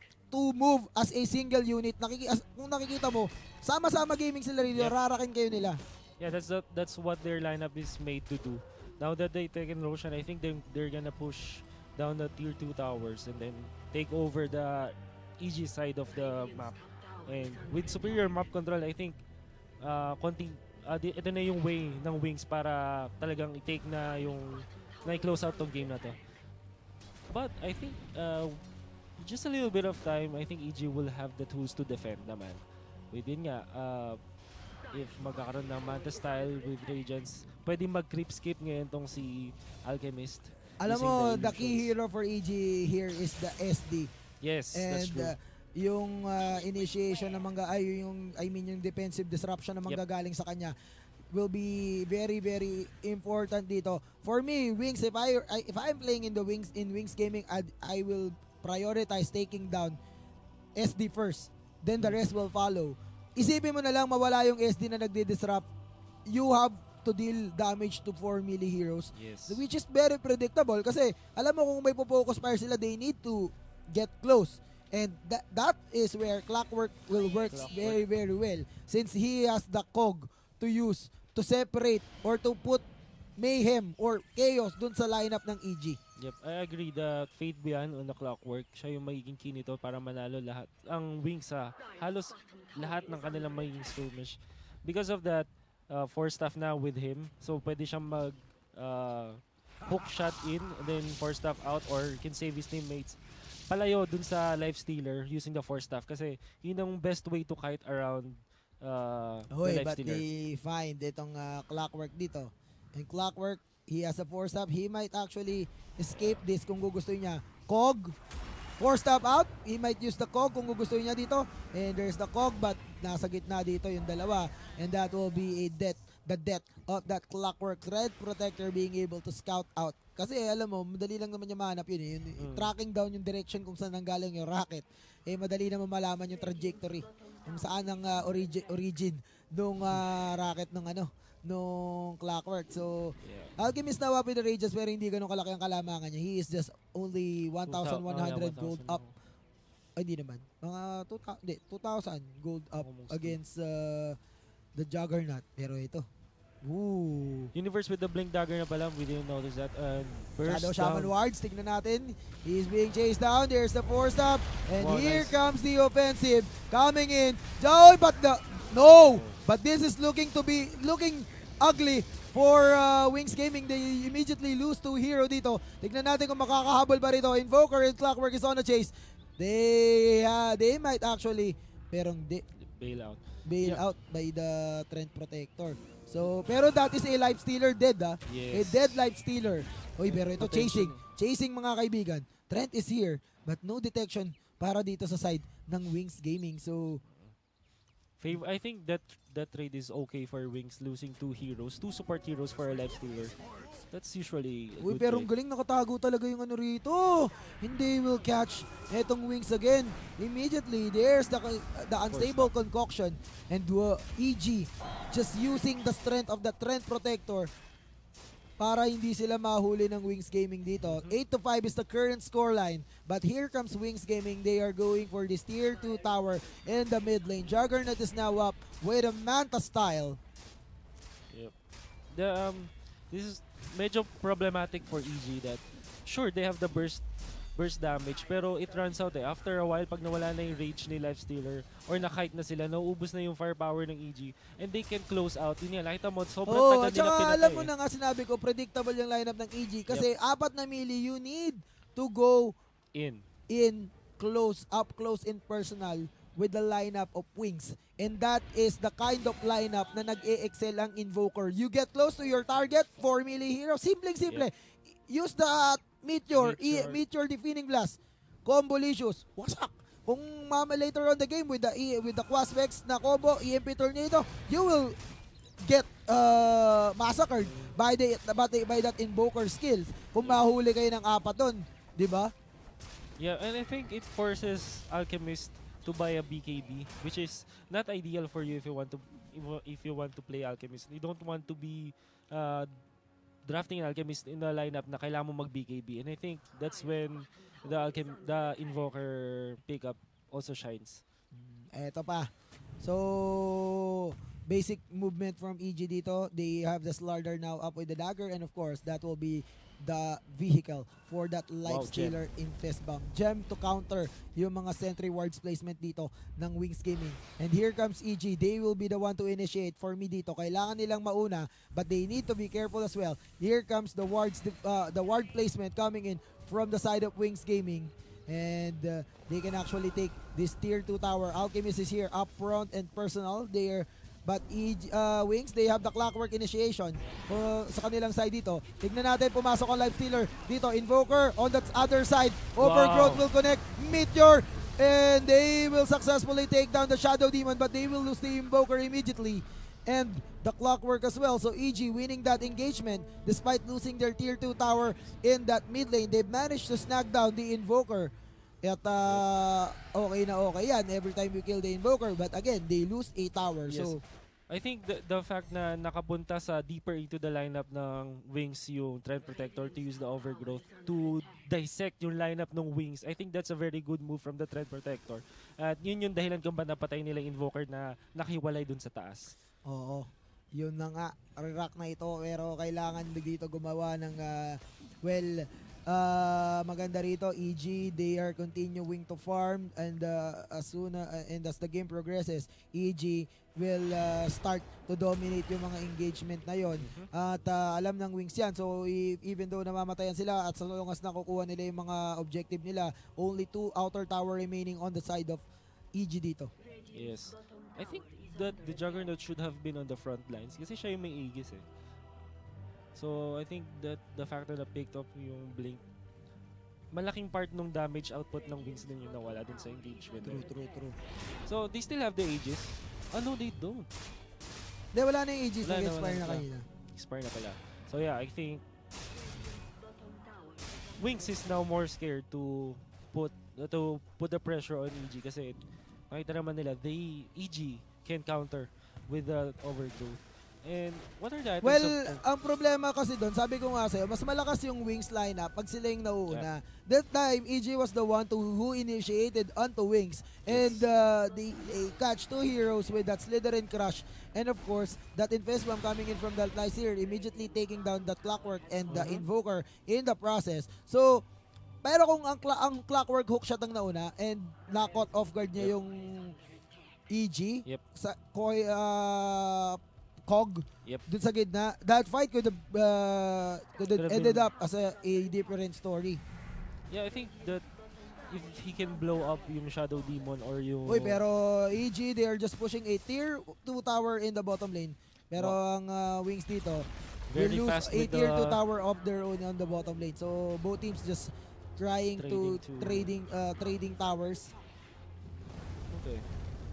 to move as a single unit. Nakiki as, kung nakikita mo, sama-sama gaming sila rin, Yep. rarakin kayo nila. Yeah, that's the, that's what their lineup is made to do. Now that they taken Roshan, I think they they're gonna push down the tier two towers and then take over the E G side of the map. And with superior map control, I think uh, konting uh, di, ito na yung way ng Wings para talagang i-take na yung na-close out tong game na to. But I think uh, just a little bit of time, I think E G will have the tools to defend naman. Within nga, uh, if magkakaroon ng Manta style with Regents, pwede mag-creep skip ngayon tong si Alchemist. Alam using mo, the the key illusions. hero for E G here is the S D. Yes, that's And true. uh, yung uh, initiation ng mga, ay yung, I mean yung defensive disruption na Yep. manggagaling sa kanya will be very very important dito. For me, Wings, if I, I if I'm playing in the Wings in Wings Gaming, I, I will prioritize taking down S D first. Then the rest will follow. Isipin mo na lang mawala yung S D na nagdi-disrupt. You have to deal damage to four melee heroes, Yes. which is very predictable kasi alam mo kung may po-focus fire sila, they need to get close. And that that is where Clockwork will work Clockwork. very very well, since he has the cog to use to separate or to put mayhem or chaos dun sa lineup ng E G. Yep, I agree that Fate Beyond on the Clockwork, siya yung magiging key nito para manalo lahat. Ang Wings sa halos lahat ng kanilang magiging skirmish. Because of that, uh, four staff now with him. So pwede siyang mag uh, hook shot in, and then four staff out, or can save his teammates palayo dun sa life stealer using the four staff. Kasi yun ang best way to kite around uh, Hoy, the life but stealer. they find itong uh, Clockwork dito. And Clockwork, he has a four stop. He might actually escape this kung gugustuhin niya. Cog, four stop out. He might use the Cog kung gugustuhin niya dito. And there's the Cog, but nasa gitna dito yung dalawa. And that will be a death. The death of that Clockwork Red Protector being able to scout out. Kasi alam mo, madali lang naman niya mahanap yun. Eh. Yung, Mm. Tracking down yung direction kung saan nanggaling yung rocket. Eh, madali naman malaman yung trajectory. Kung saan ang uh, origin, origin nung uh, rocket ng ano, nung Clockwork. So, Yeah. Alchemist now up in the Rages pero hindi ganun kalaki ang kalamangan niya. He is just only one thousand one hundred Ah, yeah, gold one thousand, up. Ay, hindi naman. Mga two thousand, hindi, two thousand gold up Almost. against uh, the Juggernaut. Pero ito, ooh. Universe with the Blink Dagger na pala, we didn't notice that. And burst Shadow Shaman down. Wards, tignan natin. He's being chased down. There's the four stop. And Wow, here nice. comes the offensive. Coming in. Oh, but the, no! But this is looking to be, looking ugly for uh, Wings Gaming. They immediately lose to hero dito. Tignan natin kung makakahabol pa rito. Invoker and Clockwork is on a chase. They, uh, they might actually, pero hindi. Bailout. Bail Yeah. out by the Trent Protector. So, pero that is a life stealer dead, ah. A Yes. dead life stealer. Uy, pero ito, Potential. chasing. Chasing, mga kaibigan. Trent is here, but no detection para dito sa side ng Wings Gaming. So, Fav- I think that that trade is okay for Wings losing two heroes, two support heroes for a life stealer. That's usually a uy, good pero ang trade. galing, nakatago talaga yung ano rito. Hindi will catch etong Wings again. Immediately, there's the, the unstable concoction. And uh, E G just using the strength of the Trent Protector para hindi sila mahuli ng Wings Gaming dito. eight to five is the current scoreline. But here comes Wings Gaming. They are going for this tier two tower in the mid lane. Juggernaut is now up with a Manta style. Yep. The um, this is medyo problematic for E G that sure they have the burst burst damage pero it runs out eh. After a while pag nawala na yung rage ni Life Stealer or na-kite na sila, nauubos na yung firepower ng E G and they can close out. Yun yan, nakita mo, sobrang Oh, tagal at nila saka pinatay alam mo eh. na nga sinabi ko, predictable yung lineup ng E G kasi apat na melee, you need to go In. in close, up close and personal with the lineup of Wings. And that is the kind of lineup na nag-e-excel ang Invoker. You get close to your target, four melee hero, simpleng-simple. Use the Meteor, Meteor. E- Meteor Defending Blast, Combolicious, wasak. Kung mama later on the game with the e, with the Quasvex na combo, E M P Tornado, you will get uh, massacred by, the, by, the, by that invoker skill kung mahuli kayo ng apat doon. Diba? Yeah, and I think it forces Alchemist to buy a B K B, which is not ideal for you if you want to if you want to play Alchemist. You don't want to be uh, drafting an Alchemist in a lineup na kailangan mo mag-B K B. And I think that's when the Alchem the Invoker pickup also shines. Eto pa. So, basic movement from E G dito. They have the Slardar now up with the dagger, and of course, that will be the vehicle for that Life Wow, Stealer Infest Bomb. Gem to counter yung mga Sentry Wards placement dito ng Wings Gaming. And here comes E G. They will be the one to initiate. For me dito, kailangan nilang mauna, but they need to be careful as well. Here comes the wards, uh, the ward placement coming in from the side of Wings Gaming. And uh, they can actually take this tier two tower. Alchemist is here up front and personal. They are But E G, uh, Wings, they have the clockwork initiation uh, sa kanilang side dito. Tignan natin, pumasok ang Life Stealer dito. Invoker on the other side. Overgrowth Wow. will connect. Meteor. And they will successfully take down the Shadow Demon, but they will lose the Invoker immediately. And the clockwork as well. So E G winning that engagement despite losing their tier two tower in that mid lane. They've managed to snag down the Invoker. At uh, okay na okay yan every time you kill the Invoker. But again, they lose a tower. Yes. So I think the, the fact na nakapunta sa deeper into the lineup ng Wings yung Treant Protector to use the Overgrowth to dissect yung lineup ng Wings, I think that's a very good move from the Treant Protector. At yun yung dahilan kung ba napatay nila yung Invoker na nakiwalay dun sa taas. oo, yun na nga, rock na ito, pero kailangan dito gumawa ng, uh, well, uh, maganda rito, E G, they are continuing to farm, and uh, as soon uh, and as the game progresses, E G will uh, start to dominate yung mga engagement na yon. Mhm. At uh, alam ng Wings yan, so if, even though namamatayan sila, at sa long as nakukuha nila yung mga objective nila, only two outer tower remaining on the side of E G dito. Yes. I think that the Juggernaut should have been on the front lines kasi siya yung may Aegis eh. So, I think that the factor na picked up yung Blink, malaking part ng damage output ng Wings din yung nawala din sa engagement. True, true, true. So, they still have the Aegis. Oh, no, they don't. Hindi, wala na yung Aegis, Wala na, nag-expire wala na na. kanina. Expire na pala. So, yeah, I think Wings is now more scared to put to put the pressure on E G kasi nakita naman nila, they, E G can counter with the Overgrowth. And what are the items Well, of, ang problema kasi doon, sabi ko nga sa'yo, mas malakas yung Wings lineup pag sila yung nauuna. That time, E G was the one to who initiated onto Wings. And Yes. uh, they, they catch two heroes with that Slytherin Crush. And of course, that Infest Bomb coming in from that Lyseer, immediately taking down the Clockwork and the Mhm. Invoker in the process. So, pero kung ang, cla- ang Clockwork hook shot ang nauna and na-caught off guard niya Yep. yung E G, Yep. sa Koi, uh, Cog, Yep. dun sa gitna, that fight could have, uh, could have Could have ended been- up as a, a different story. Yeah, I think that if he can blow up yung Shadow Demon or yung... Uy, pero E G, they are just pushing a tier two tower in the bottom lane. Pero ang uh, Wings dito, very will lose fast a with tier the two tower of their own on the bottom lane. So both teams just trying to, Trading to- trading uh, trading towers. Okay.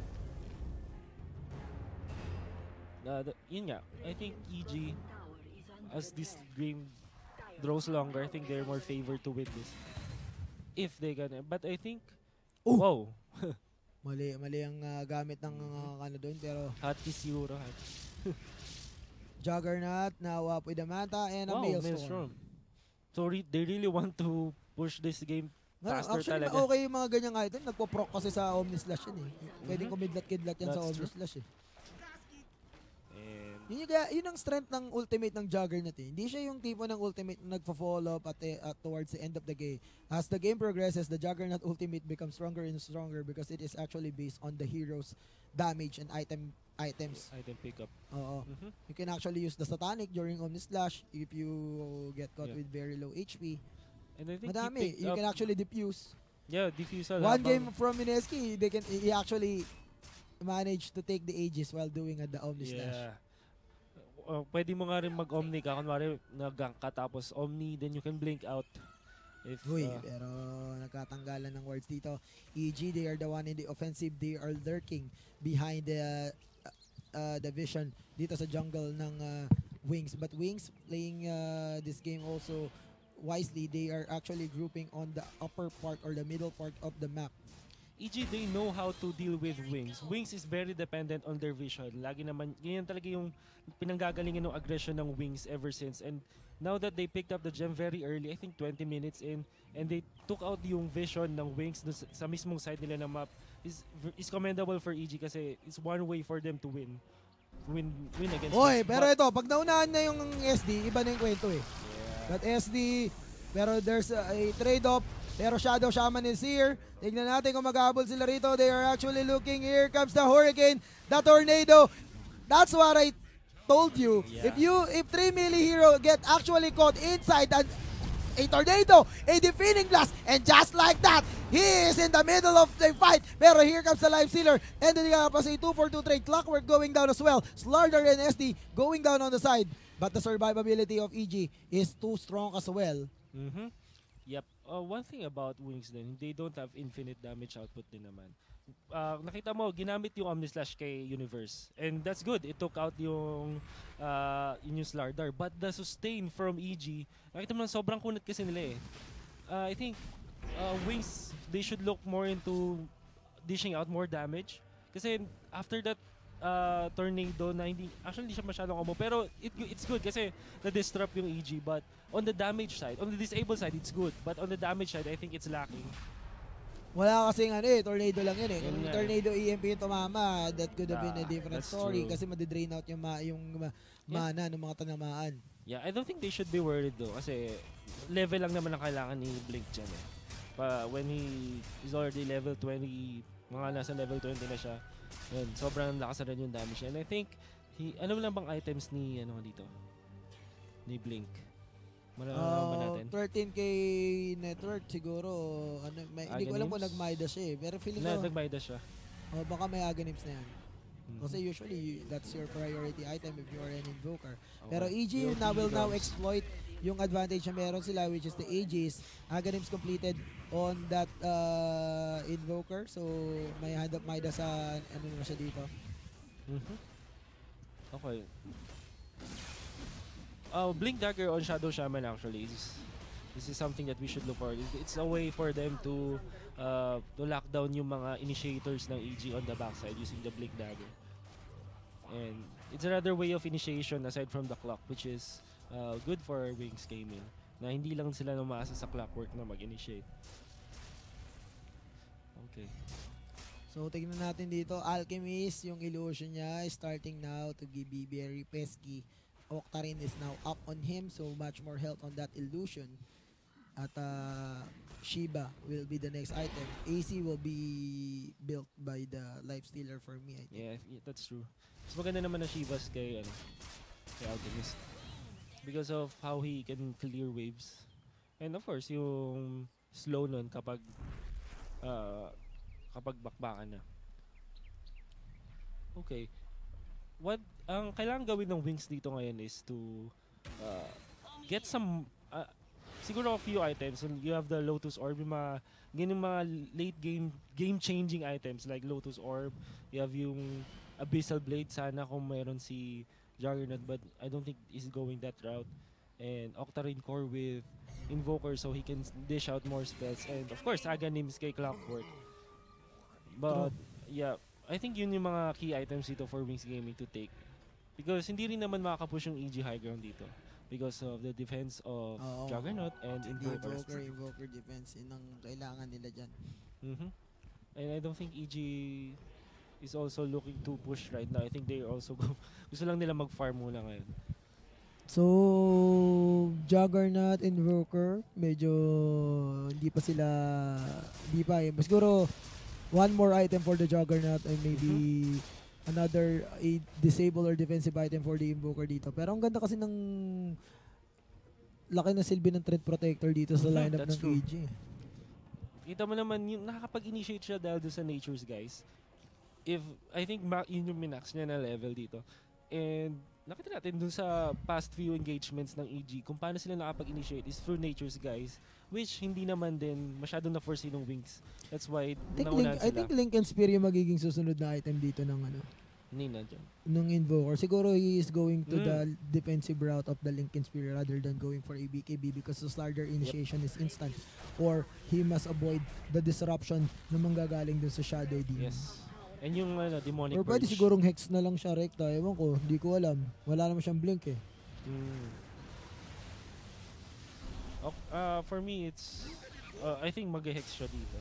Uh, the, yun nga, I think E G, as this game draws longer, I think they're more favored to win this. If they can. But I think, Oh! wow, Mali, mali ang uh, gamit ng uh, ano doon, pero hot kiss Euro. Hot. Juggernaut now up with the Manta and a Wow, Maelstrom. Maelstrom. So re- they really want to push this game No, faster actually, talaga. okay yung mga ganyang item. Nagpo-proc kasi sa Omni Slash yun eh. Pwedeng Mhm. kumidlat-kidlat yan sa That's Omni true. Slash eh. And Yun, yung, yun ang strength ng ultimate ng Juggernaut eh. Hindi siya yung tipo ng ultimate na nagpo-follow up at, eh, at towards the end of the game. As the game progresses, the Juggernaut ultimate becomes stronger and stronger because it is actually based on the hero's damage and item items. item pickup. Oo. Mhm. You can actually use the Satanic during Omni Slash if you get caught Yeah. with very low H P. And I think he Madami. picked You up, can actually diffuse. yeah, diffusal. One habang- game from Mineski, they can he actually managed to take the Aegis while doing at the Omni Slash. Yeah. Uh, pwede mo nga rin mag-Omni ka. Kunwari, nag-gank ka tapos Omni, then you can blink out. If, Uy, uh, pero nagkatanggalan ng words dito. E G, they are the one in the offensive. They are lurking behind the uh, uh, the vision dito sa jungle ng uh, Wings. But Wings playing uh, this game also wisely. They are actually grouping on the upper part or the middle part of the map. E G, they know how to deal with Wings. Wings is very dependent on their vision. Lagi naman, ganyan talaga yung pinanggagalingan ng aggression ng Wings ever since. And now that they picked up the gem very early, I think twenty minutes in, and they took out yung vision ng Wings dun sa, sa mismong side nila ng map, is, is commendable for E G kasi it's one way for them to win. Win, win against Oy, Wings. pero But, ito, pag naunahan na yung S D, iba na yung kwento eh. yeah. But S D, pero there's a, a trade-off. Pero Shadow Shaman is here. Tignan natin kung maghahabol sila rito. They are actually looking. Here comes the Hurricane, the Tornado. That's what I told you. Yeah. If you, if three melee hero get actually caught inside an, a Tornado, a defeating blast, and just like that, he is in the middle of the fight. Pero here comes the Life Stealer. And then nga pa si two four two trade. Clockwork going down as well. Slardar and S D going down on the side. But the survivability of E G is too strong as well. Mm-hmm. Yep. Uh, one thing about Wings din, they don't have infinite damage output din naman. Uh, nakita mo, ginamit yung Omnislash kay Universe. And that's good. It took out yung, uh, yung Slardar. But the sustain from E G, nakita mo sobrang kunat kasi nila eh. Uh, I think uh, Wings, they should look more into dishing out more damage. Kasi after that uh, Tornado na hindi, actually hindi siya masyadong combo. Pero it, it's good kasi na-disrupt yung E G. But on the damage side, on the disabled side, it's good. But on the damage side, I think it's lacking. Wala kasing ano eh, tornado lang yun eh. Kung Yun nga eh. tornado E M P yung tumama, that could have been a Ah, different that's story true. kasi madidrain out yung, ma yung ma mana ng mga tanamaan. Yeah, I don't think they should be worried though kasi level lang naman ang kailangan ni Blink dyan eh. Pa, when he is already level twenty, mga nasa level twenty na siya, yun, sobrang lakas na rin yung damage niya. And I think, he, ano lang bang items ni, ano dito? Ni Blink? Malalaman ba Uh, natin? thirteen K network siguro. Ano, may, hindi ko alam kung Aganims? nag-Midas siya eh. Pero feeling Na, ko, nagbayda siya. oh, baka may Aganims na yan. Mhm. Kasi usually, that's your priority item if you are an Invoker. Okay. Pero E G Yung na will now Heroes. exploit yung advantage na meron sila, which is the Aegis. Aganims completed on that uh, Invoker. So, may hand up Midas sa ano na siya dito. Mhm. Okay. Uh, Blink Dagger on Shadow Shaman actually is this is something that we should look for. It's- It's a way for them to uh, to lock down yung mga initiators ng E G on the backside using the Blink Dagger. And it's another way of initiation aside from the clock, which is uh, good for Wings gaming. Na hindi lang sila umaasa sa clockwork na mag-initiate. Okay. So, tignan natin dito. Alchemist, yung illusion niya is starting now to be very pesky. Octarine is now up on him, so much more health on that illusion. At uh, Shiba will be the next item. A C will be built by the Life Stealer for me, I think. Yeah, yeah, that's true. Mas maganda naman na Shivas kay, ano, kay Alchemist. Because of how he can clear waves. And of course, yung slow nun kapag uh, kapag bakbakan na. Okay. What ang kailangan gawin ng Wings dito ngayon is to uh, get some uh, siguro a few items. And you have the Lotus Orb, yung mga ganyung mga late game game changing items like Lotus Orb. You have yung Abyssal Blade sana kung mayroon si Juggernaut, but I don't think he's going that route. And Octarine Core with Invoker so he can dish out more spells. And of course, Aganims kay Clockwork. But yeah, I think yun yung mga key items dito for Wings Gaming to take. Because hindi rin naman makakapush yung E G high ground dito. Because of the defense of Oo. Juggernaut and Invoker. Invoker, Invoker defense, yun ang kailangan nila dyan. Mhm. And I don't think E G is also looking to push right now. I think they also go, gusto lang nila mag-farm muna ngayon. So, Juggernaut, Invoker, medyo hindi pa sila, hindi pa eh. Siguro, one more item for the Juggernaut and maybe another a disable or defensive item for the Invoker dito. Pero ang ganda kasi ng laki na silbi ng Treant Protector dito sa Mhm, lineup that's ng true. E G. Kita mo naman, yung nakakapag-initiate siya dahil doon sa Natures, guys. If, I think, ma- yun yung minax niya na level dito. And, nakita natin dun sa past few engagements ng E G, kung paano sila nakapag-initiate is through Natures, guys. Which, hindi naman din masyadong na-foresee ng Wings. That's why, I think, Link, naunahan I sila. think Link and Spear yung magiging susunod na item dito ng ano. Hindi na dyan. nung Invoker. Siguro he is going to Mm. the defensive route of the Lincoln Spear rather than going for a B K B because the Slardar initiation is instant, or he must avoid the disruption na manggagaling dun sa Shadow Demon. Yes. And yung ano, demonic Or pwede purge. sigurong Hex na lang siya rekta. Ewan ko, hindi ko alam. Wala naman siyang blink eh. Mm. Ok- uh, for me, it's uh, I think mag-hex siya dito.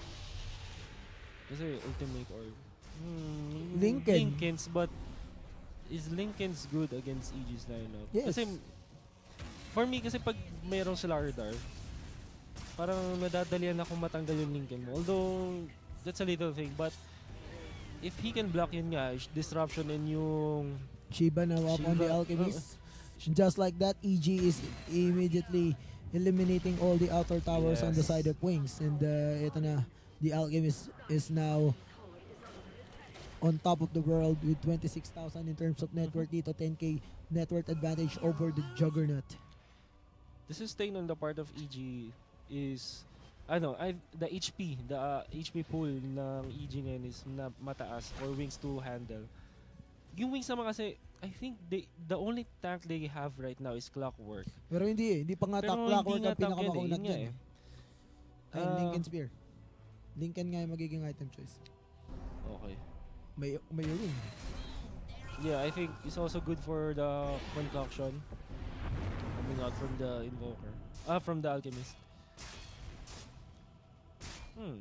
Kasi ultimate or hmm, Lincoln. Lincoln's, but is Lincoln's good against E G's lineup? Yes. Kasi for me, kasi pag mayroong Slardar, parang nadadalian ako matanggal yung Lincoln mo. Although, that's a little thing, but if he can block yun nga, sh- disruption and yung Shiba now up on the Shiba, Alchemist. Just like that, E G is immediately eliminating all the outer towers on the Yes. side of Wings. And uh, ito na, the Alchemist is now on top of the world with twenty-six thousand in terms of net worth dito, ten K net worth advantage over the Juggernaut. the sustain on the part of E G is ano, I, the H P, the uh, H P pool ng E G ngayon is na mataas for Wings to handle. Yung Wings naman kasi, I think they, the only tank they have right now is Clockwork. Pero hindi eh, hindi pa nga Pero top hindi Clockwork nga ang top yan eh, pinakamaunat yun nga dyan. eh. Ay, Ah. Lincoln Spear. Lincoln nga yung magiging item choice. Okay. May, may ring. Yeah, I think it's also good for the concoction coming out from the Invoker. Ah, from the Alchemist. Hmm.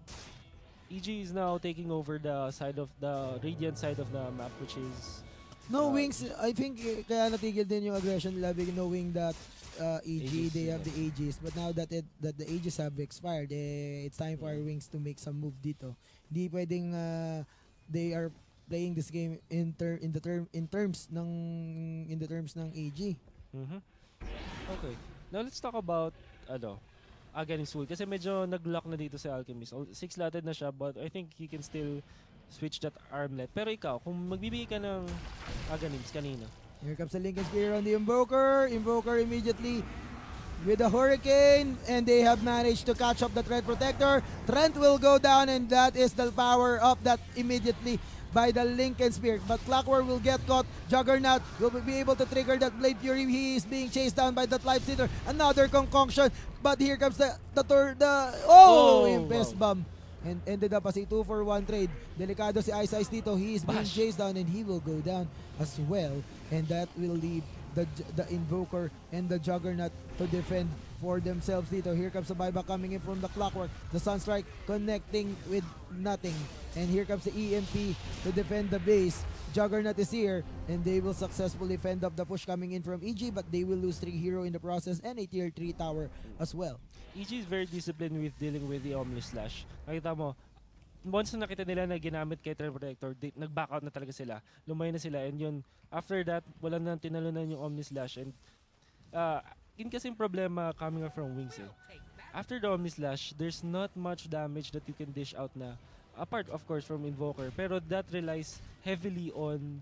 E G is now taking over the side of the Radiant side of the map, which is No, Uh, Wings, I think eh, kaya natigil din yung aggression nila knowing that uh, E G, Aegis, they have yeah. the Aegis. But now that it, that the Aegis have expired, eh, it's time for Mm. Wings to make some move dito. Hindi pwedeng uh, they are playing this game in ter in the term in terms ng in the terms ng A G. Mhm. Okay. Now let's talk about ano, Aghanim Soul kasi medyo nag-lock na dito sa Alchemist. Al- Six slotted na siya, but I think he can still switch that armlet. Pero ikaw, kung magbibigay ka ng Aghanims kanina, Here comes the Lincoln Spear on the Invoker. Invoker immediately with the Hurricane, and they have managed to catch up the Trent Protector. Trent will go down, and that is the power of that immediately by the Lincoln Spear. But Clockwork will get caught. Juggernaut will be able to trigger that Blade Fury. He is being chased down by that Life Stealer. Another concoction, but here comes the the third. The, oh, Oh, Impes wow. Bomb. And ended up as a two for one trade. Delikado si Ice Ice dito. He is being Bash. chased down, and he will go down as well. And that will leave the J- the Invoker and the Juggernaut to defend for themselves dito. Here comes the buyback coming in from the Clockwork. The Sunstrike connecting with nothing. And here comes the E M P to defend the base. Juggernaut is here, and they will successfully fend up the push coming in from E G, but they will lose three hero in the process and a tier three tower as well. E G is very disciplined with dealing with the Omni Slash. Nakita mo, once na nakita nila na ginamit kay Trent Protector, di, nag-back out na talaga sila. Lumayo na sila, and yun, after that, wala na tinalunan yung Omni Slash. And uh, yun kasi yung problema coming up from Wings eh. After the Omni Slash, there's not much damage that you can dish out na, apart of course from Invoker, pero that relies heavily on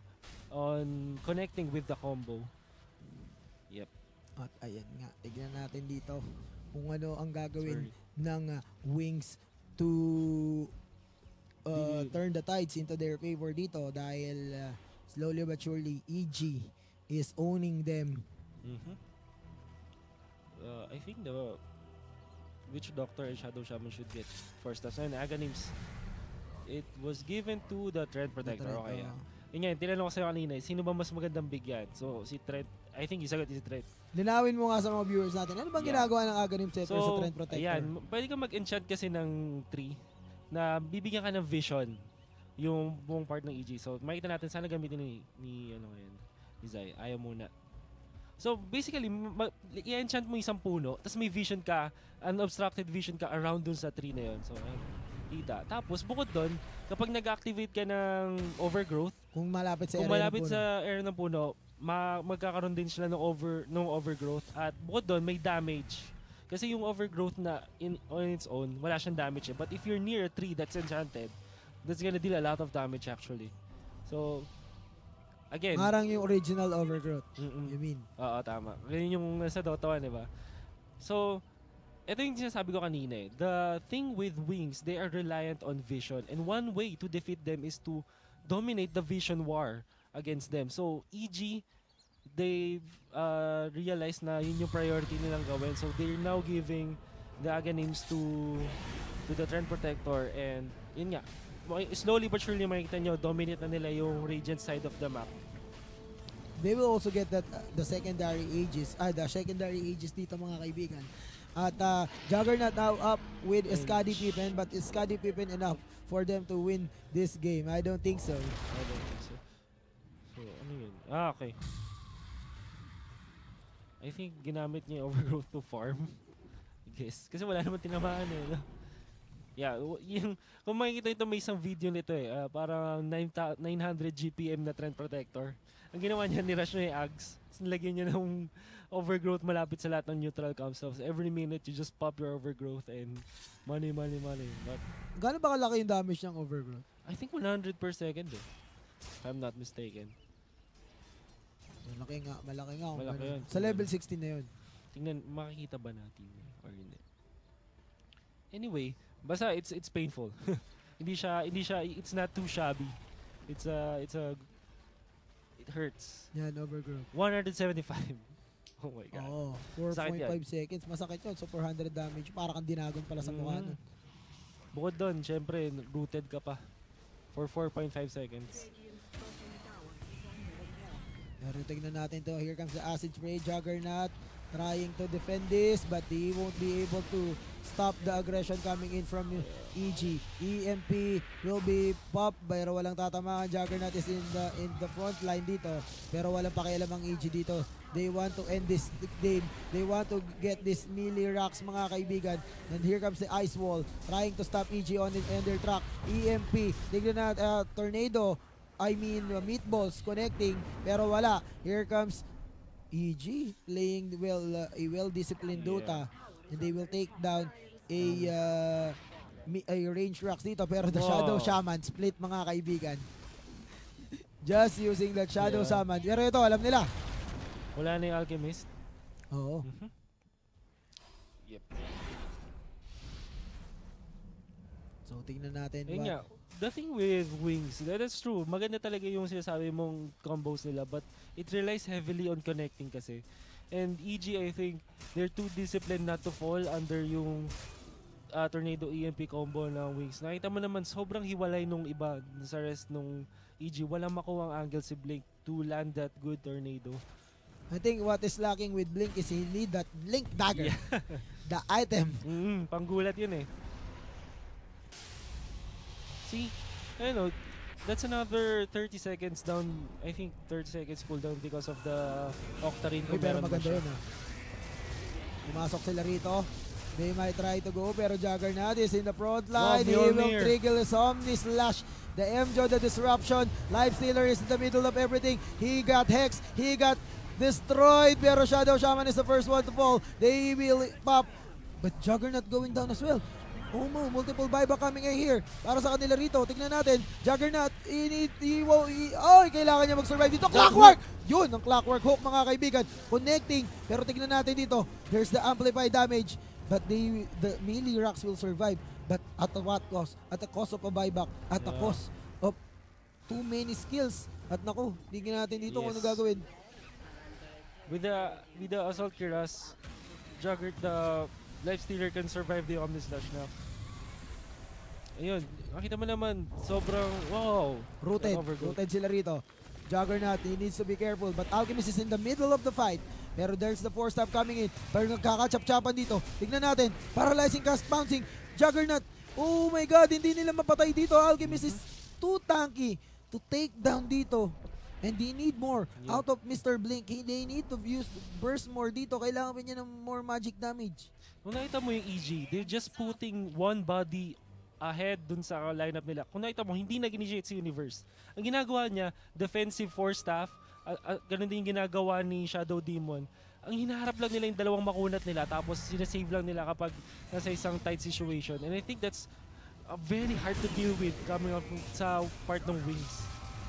on connecting with the combo. Yep. At ayan nga, tignan natin dito kung ano ang gagawin Sorry. ng uh, Wings to uh, Di- turn the tides into their favor dito dahil uh, slowly but surely E G is owning them. Mhm. Uh, I think the Witch Doctor and Shadow Shaman should get first steps. And Aghanims, it was given to the Trent Protector. Trent, Okay, uh, yeah. Yun nga, tinanong ko sa'yo kanina, eh, sino ba mas magandang bigyan? So, si Trent, I think isagot si Trent. Linawin mo nga sa mga viewers natin, ano bang Yeah. ginagawa ng Aghanim Scepter sa So, Trent Protector? ayan, m- pwede ka mag-enchant kasi ng tree na bibigyan ka ng vision yung buong part ng E G. So, makita natin, sana gamitin ni, ni ano ngayon, ni Zai. Ayaw muna. So, basically, ma- i-enchant mo isang puno, tapos may vision ka, unobstructed vision ka around dun sa tree na yun. So, ayun, kita. Tapos, bukod dun, kapag nag-activate ka ng overgrowth, Kung malapit sa kung area ng malapit puno. sa area ng puno, ma- magkakaroon din sila ng over ng overgrowth, at bukod doon may damage. Kasi yung overgrowth na in on its own, wala siyang damage eh. But if you're near a tree that's enchanted, that's gonna deal a lot of damage actually. So again, Parang yung original Overgrowth, mm-mm. you mean? Oo, tama. Ganyan yung nasa Dota one, di ba? So, ito yung sinasabi ko kanina eh. The thing with Wings, they are reliant on vision. And one way to defeat them is to dominate the vision war against them. So E G, they've uh, realized na yun yung priority nilang gawin. So they're now giving the Aghanims to to the Trend Protector, and yun nga, slowly but surely makikita nyo, dominate na nila yung Radiant side of the map. They will also get that uh, the secondary ages, ah, the secondary ages dito mga kaibigan. At uh, Juggernaut now up with Skadi Pippen, but is Skadi Pippen enough for them to win this game? I don't think so. I don't think so. So, ano yun? Ah, okay. I think ginamit niya yung Overgrowth to farm. I guess. Kasi wala naman tinamaan eh. No? Yeah, yung, kung makikita ito, may isang video nito eh. Uh, parang nine hundred G P M na Trend Protector. Ang ginawa niya, nirush niya yung Ags. Nilagyan niya ng Overgrowth malapit sa lahat ng neutral camps. Every minute, you just pop your Overgrowth and money, money, money. But gaano ba kalaki yung damage ng Overgrowth? I think one hundred per second eh. If I'm not mistaken. Malaki nga, malaki nga. Malaki yun. Sa level sixteen na yun. Tingnan, makikita ba natin or hindi? Anyway, basta it's it's painful. hindi siya, hindi siya, it's not too shabby. It's a, it's a, it hurts. Yan, Overgrowth. one seventy-five. Oh my God. Oo, four point Sakit five seconds. Masakit yun. So, four hundred damage. Para kang dinagon pala sa mukha Mm. nun. Bukod doon, syempre, rooted ka pa for four point five seconds. Pero tignan natin to. Here comes the Acid Spray. Juggernaut trying to defend this, but he won't be able to stop the aggression coming in from E G. E M P will be popped, pero walang tatamaan. Juggernaut is in the in the front line dito, pero walang pakialam ang E G dito. They want to end this game. They want to get this melee rocks, mga kaibigan. And here comes the Ice Wall, trying to stop E G on, it, on their track. E M P, tignan na, uh, Tornado, I mean, uh, Meatballs connecting, pero wala. Here comes E G playing well, uh, a well-disciplined Yeah. Dota, and they will take down a uh, mi- a range rocks dito, pero the Wow. Shadow Shaman split, mga kaibigan. Just using that Shadow Yeah. Shaman. Pero ito, alam nila. Wala na yung Alchemist. Oo. Mhm. Yep. So, tingnan natin. Ayun what- nga, the thing with Wings, that is true. Maganda talaga yung sinasabi mong combos nila, but it relies heavily on connecting kasi. And E G, I think, they're too disciplined not to fall under yung uh, Tornado E M P combo ng Wings. Nakita mo naman, sobrang hiwalay nung iba sa rest nung E G. Walang makuha ang angle si Blink to land that good Tornado. I think what is lacking with Blink is he need that Blink Dagger. The item. Mm, panggulat yun eh. See, I know, that's another thirty seconds down. I think thirty seconds cooldown because of the Octarine. Uy, kung pero meron maganda siya. yun ah. Pumasok sila rito. They might try to go, pero Juggernaut is in the front line. Wow, He will Mjolnir. trigger his Omni Slash. The M J O, the Disruption. Life Stealer is in the middle of everything. He got Hex. He got destroyed, pero Shadow Shaman is the first one to fall. They will pop, but Juggernaut going down as well. Oh mo, multiple buyback coming in here para sa kanila rito. Tignan natin, Juggernaut, ini, iwo, i, oh, kailangan niya mag-survive dito. Clockwork! Yun, ang Clockwork Hook, mga kaibigan. Connecting, pero tignan natin dito. There's the amplified damage, but they, the melee rocks will survive. But at what cost? At the cost of a buyback. At the Yeah. cost of too many skills. At naku, tignan natin dito kung ano Yes. gagawin. With the with the Assault Kiras, Jugger, the Life Stealer can survive the Omni Slash now. Ayun, nakita mo naman, sobrang, wow. Rooted. Overgrowth. Rooted sila rito. Juggernaut, he needs to be careful. But Alchemist is in the middle of the fight. Pero there's the four stop coming in. Pero nagkakachap-chapan dito. Tignan natin. Paralyzing cast bouncing. Juggernaut. Oh my God, hindi nila mapatay dito. Alchemist is too tanky to take down dito. And they need more Yeah. out of Mister Blink. He- They need to use burst more dito. Kailangan pa niya ng more magic damage. Kung nakita mo yung E G, they're just putting one body ahead dun sa lineup nila. Kung nakita mo, hindi nag-initiate si Universe. Ang ginagawa niya, defensive four staff, uh, uh, ganun din yung ginagawa ni Shadow Demon. Ang hinaharap lang nila yung dalawang makunat nila, tapos sinasave lang nila kapag nasa isang tight situation. And I think that's uh, very hard to deal with coming up sa part ng Wings.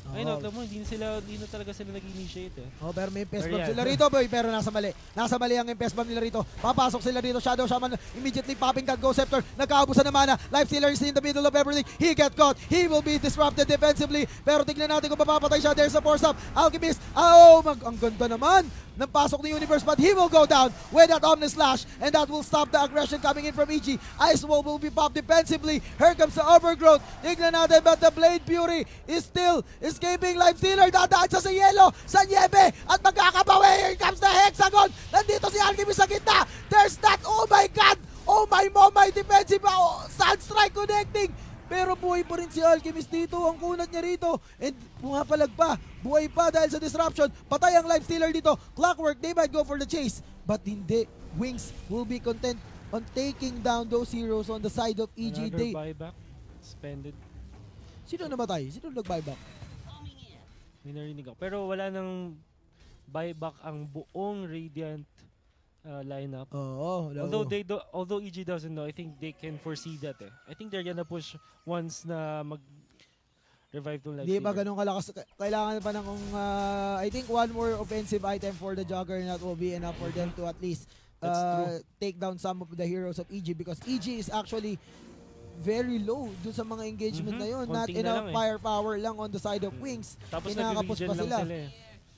Ay, no, mo, hindi na sila, hindi na talaga sila nag-initiate eh. Oh, pero may Impest Pero Bomb yan. sila rito, boy. Pero nasa mali. Nasa mali ang Impest Bomb nila rito. Papasok sila rito. Shadow Shaman immediately popping that Ghost Scepter. Nagkaubusan na mana. Lifestealer is in the middle of everything. He get caught. He will be disrupted defensively. Pero tignan natin kung mapapatay siya. There's a force up. Alchemist. Oh, mag ang ganda naman. Nang pasok ni Universe, but he will go down with that Omni Slash, and that will stop the aggression coming in from E G. Ice Wall will be popped defensively. Here comes the Overgrowth. Tignan natin, but the Blade Fury is still escaping. Lifestealer dadaan sa sa yelo, sa niebe, at magkakabawi. Here comes the Hexagon. Nandito si Alchemist sa gitna. There's that. Oh my God. Oh my mo, my defensive. Oh, Sunstrike connecting. Pero buhay pa rin si Alchemist dito. Ang kunat niya rito. And bumapalag pa. Buhay pa dahil sa disruption. Patay ang Lifestealer dito. Clockwork, they might go for the chase. But hindi. Wings will be content on taking down those heroes on the side of E G. Another They... buyback. Spended. Sino namatay? Sino nag-buyback? May narinig ako. Pero wala nang buyback ang buong Radiant uh, lineup. Oo. wala Although ko. they do, although E G doesn't know, I think they can foresee that eh. I think they're gonna push once na mag revive tong Hindi pa Lifestealer. ganun kalakas. Kailangan pa ng uh, I think one more offensive item for the Juggernaut will be enough for them to at least That's uh, take down some of the heroes of E G, because E G is actually very low dun sa mga engagement Mhm. na yun. Not Konting na enough lang eh. firepower lang on the side of Mm. Wings. Tapos Kinakapos nag-regen pa lang sila. sila eh.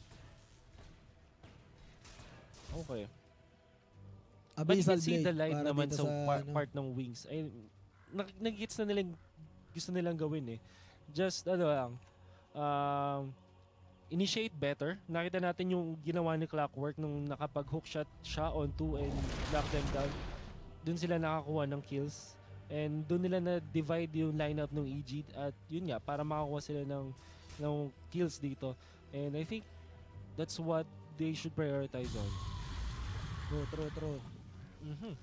Okay. But you Abyssal can see Blade the light para naman dito sa, par- ano. part ng Wings. Ay, nak- nag-gets na nilang gusto nilang gawin eh. Just ano lang, um, initiate better. Nakita natin yung ginawa ni Clockwork nung nakapag-hook shot siya on two and lock them down. Doon sila nakakuha ng kills. And doon nila na-divide yung lineup ng E G. At yun nga, para makakuha sila ng, ng kills dito. And I think that's what they should prioritize on. True, true, true. Mhm.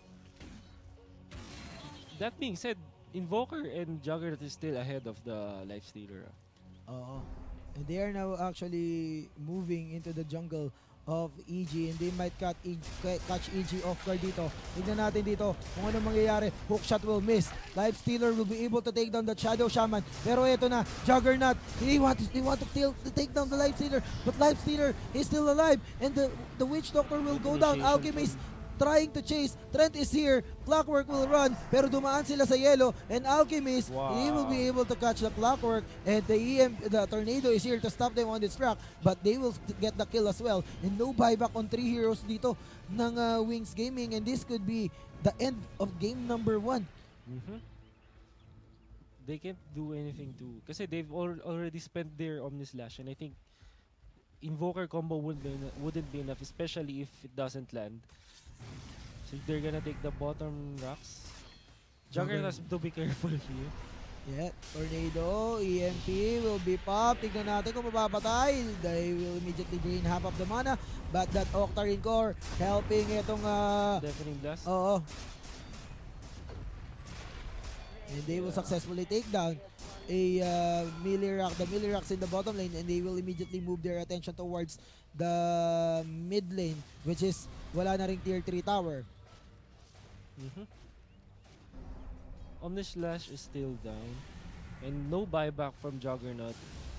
That being said, Invoker and Juggernaut is still ahead of the Lifestealer. Oo. And they are now actually moving into the jungle of E G, and they might cut E G, catch E G off guard dito. Tignan natin dito kung anong mangyayari. Hookshot will miss. Lifestealer will be able to take down the Shadow Shaman. Pero ito na, Juggernaut. They want to, they want to, tail, to take down the Lifestealer, but Lifestealer is still alive, and the, the Witch Doctor will go down. Initiation Alchemist trying to chase. Trent is here. Clockwork will run, pero dumaan sila sa yellow, and Alchemist, Wow. he will be able to catch the Clockwork, and the E M, the Tornado is here to stop them on this track, but they will get the kill as well. And no buyback on three heroes dito ng uh, Wings Gaming, and this could be the end of game number one. Mhm. They can't do anything to... Kasi they've al- already spent their Omni Slash, and I think Invoker combo wouldn't be, ena- wouldn't be enough, especially if it doesn't land. So they're gonna take the bottom rocks. Juggernaut has to be careful here. Yeah, Tornado, E M P will be popped. Tignan natin kung mapapatay. They will immediately drain half of the mana, but that Octarine Core helping itong... Uh, Deafening Blast. Oo. And they will successfully take down a uh, melee rock, the melee rocks in the bottom lane, and they will immediately move their attention towards the mid lane, which is wala na ring tier three tower. Mhm. Omni Slash is still down. And no buyback from Juggernaut.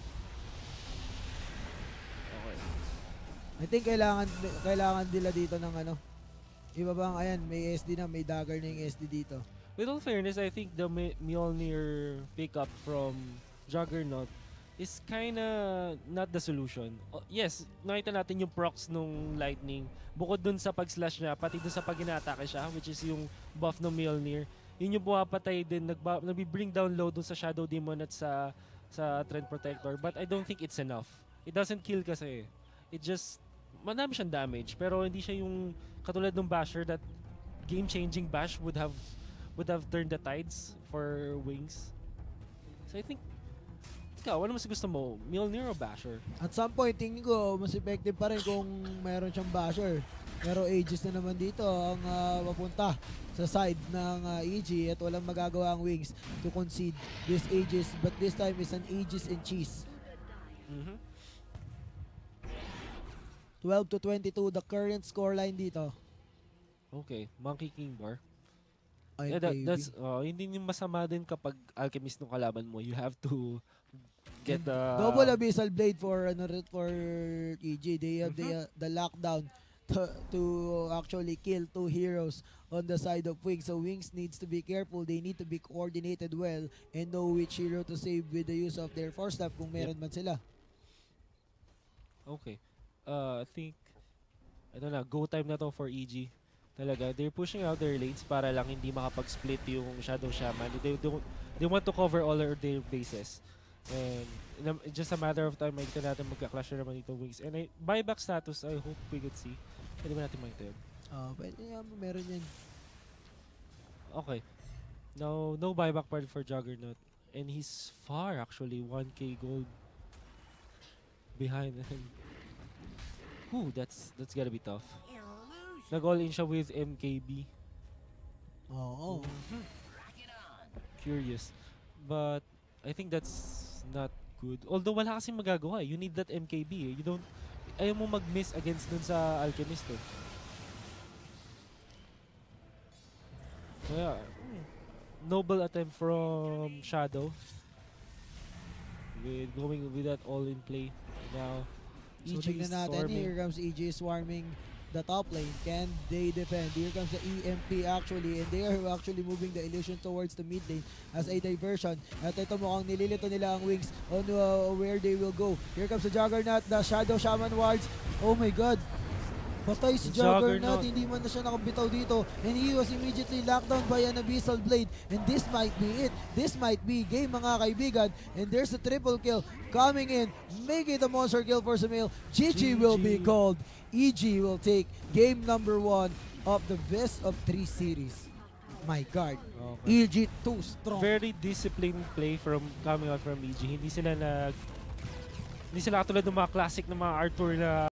Okay. I think kailangan kailangan nila dito ng ano. Iba bang ayan, may S D na, may dagger na yung S D dito. With all fairness, I think the Mi- Mjolnir pickup from Juggernaut is kinda not the solution. O- yes, nakita natin yung procs nung Lightning. Bukod dun sa pag-slash niya, pati dun sa pag inatake siya, which is yung buff ng Mjolnir. Yun yung pumapatay din, nagba- nagbi-bring down low dun sa Shadow Demon at sa sa Trend Protector. But I don't think it's enough. It doesn't kill kasi. It just, madami siyang damage. Pero hindi siya yung katulad ng Basher that game-changing bash would have would have turned the tides for Wings. So I think, ikaw, ano mas gusto mo? Mjolnir o Basher? At some point, tingin ko, mas effective pa rin kung mayroon siyang basher. Pero Aegis na naman dito ang uh, mapunta sa side ng uh, E G, at walang magagawa ang Wings to concede this Aegis. But this time is an Aegis and cheese. Mhm. twelve to twenty-two, the current scoreline dito. Okay, Monkey King Bar. Ay, Yeah, that, baby. that's, uh, hindi yung masama din kapag Alchemist ng kalaban mo. You have to get the Double Abyssal Blade for ano rin, for E G. They have Mhm. the, the lockdown to, to actually kill two heroes on the side of Wings. So Wings needs to be careful. They need to be coordinated well and know which hero to save with the use of their force step kung meron man sila. Okay. Uh, I think, ano na, go time na to for E G. Talaga, they're pushing out their lanes para lang hindi makapag-split yung Shadow Shaman. They, they, they want to cover all their bases. And in a, it's just a matter of time, makita natin magka-clash na naman dito Wings. And I, buyback status, I hope we could see. Pwede ba natin makita yun? Uh, pwede nga, meron yan. Okay. No, no buyback part for Juggernaut. And he's far actually, one K gold behind him. Ooh, that's that's gotta be tough. Nag-all in siya with M K B. Oo. Mhm. Curious. But I think that's not good. Although wala kasing magagawa. You need that M K B eh. You don't, ayaw mo mag-miss against dun sa Alchemist eh. Kaya, hmm, noble attempt from Shadow. With going with that all in play. Now, So E G is tignan natin, storming. here comes E G swarming the top lane. Can they defend? Here comes the E M P actually, and they are actually moving the illusion towards the mid lane as a diversion. At ito mukhang nililito nila ang Wings on uh, where they will go. Here comes the Juggernaut, the Shadow Shaman wards. Oh my god! Patay si Juggernaut, Juggernaut. hindi man na siya nakabitaw dito, and he was immediately locked down by an Abyssal Blade, and this might be it. This might be game mga kaibigan, and there's a triple kill coming in, making the monster kill for Sumail. G G will be G G. called. E G will take game number one of the best of three series. My god, Okay. E G too strong. Very disciplined play from coming out from E G. Hindi sila nag hindi sila katulad ng mga classic na mga Arthur na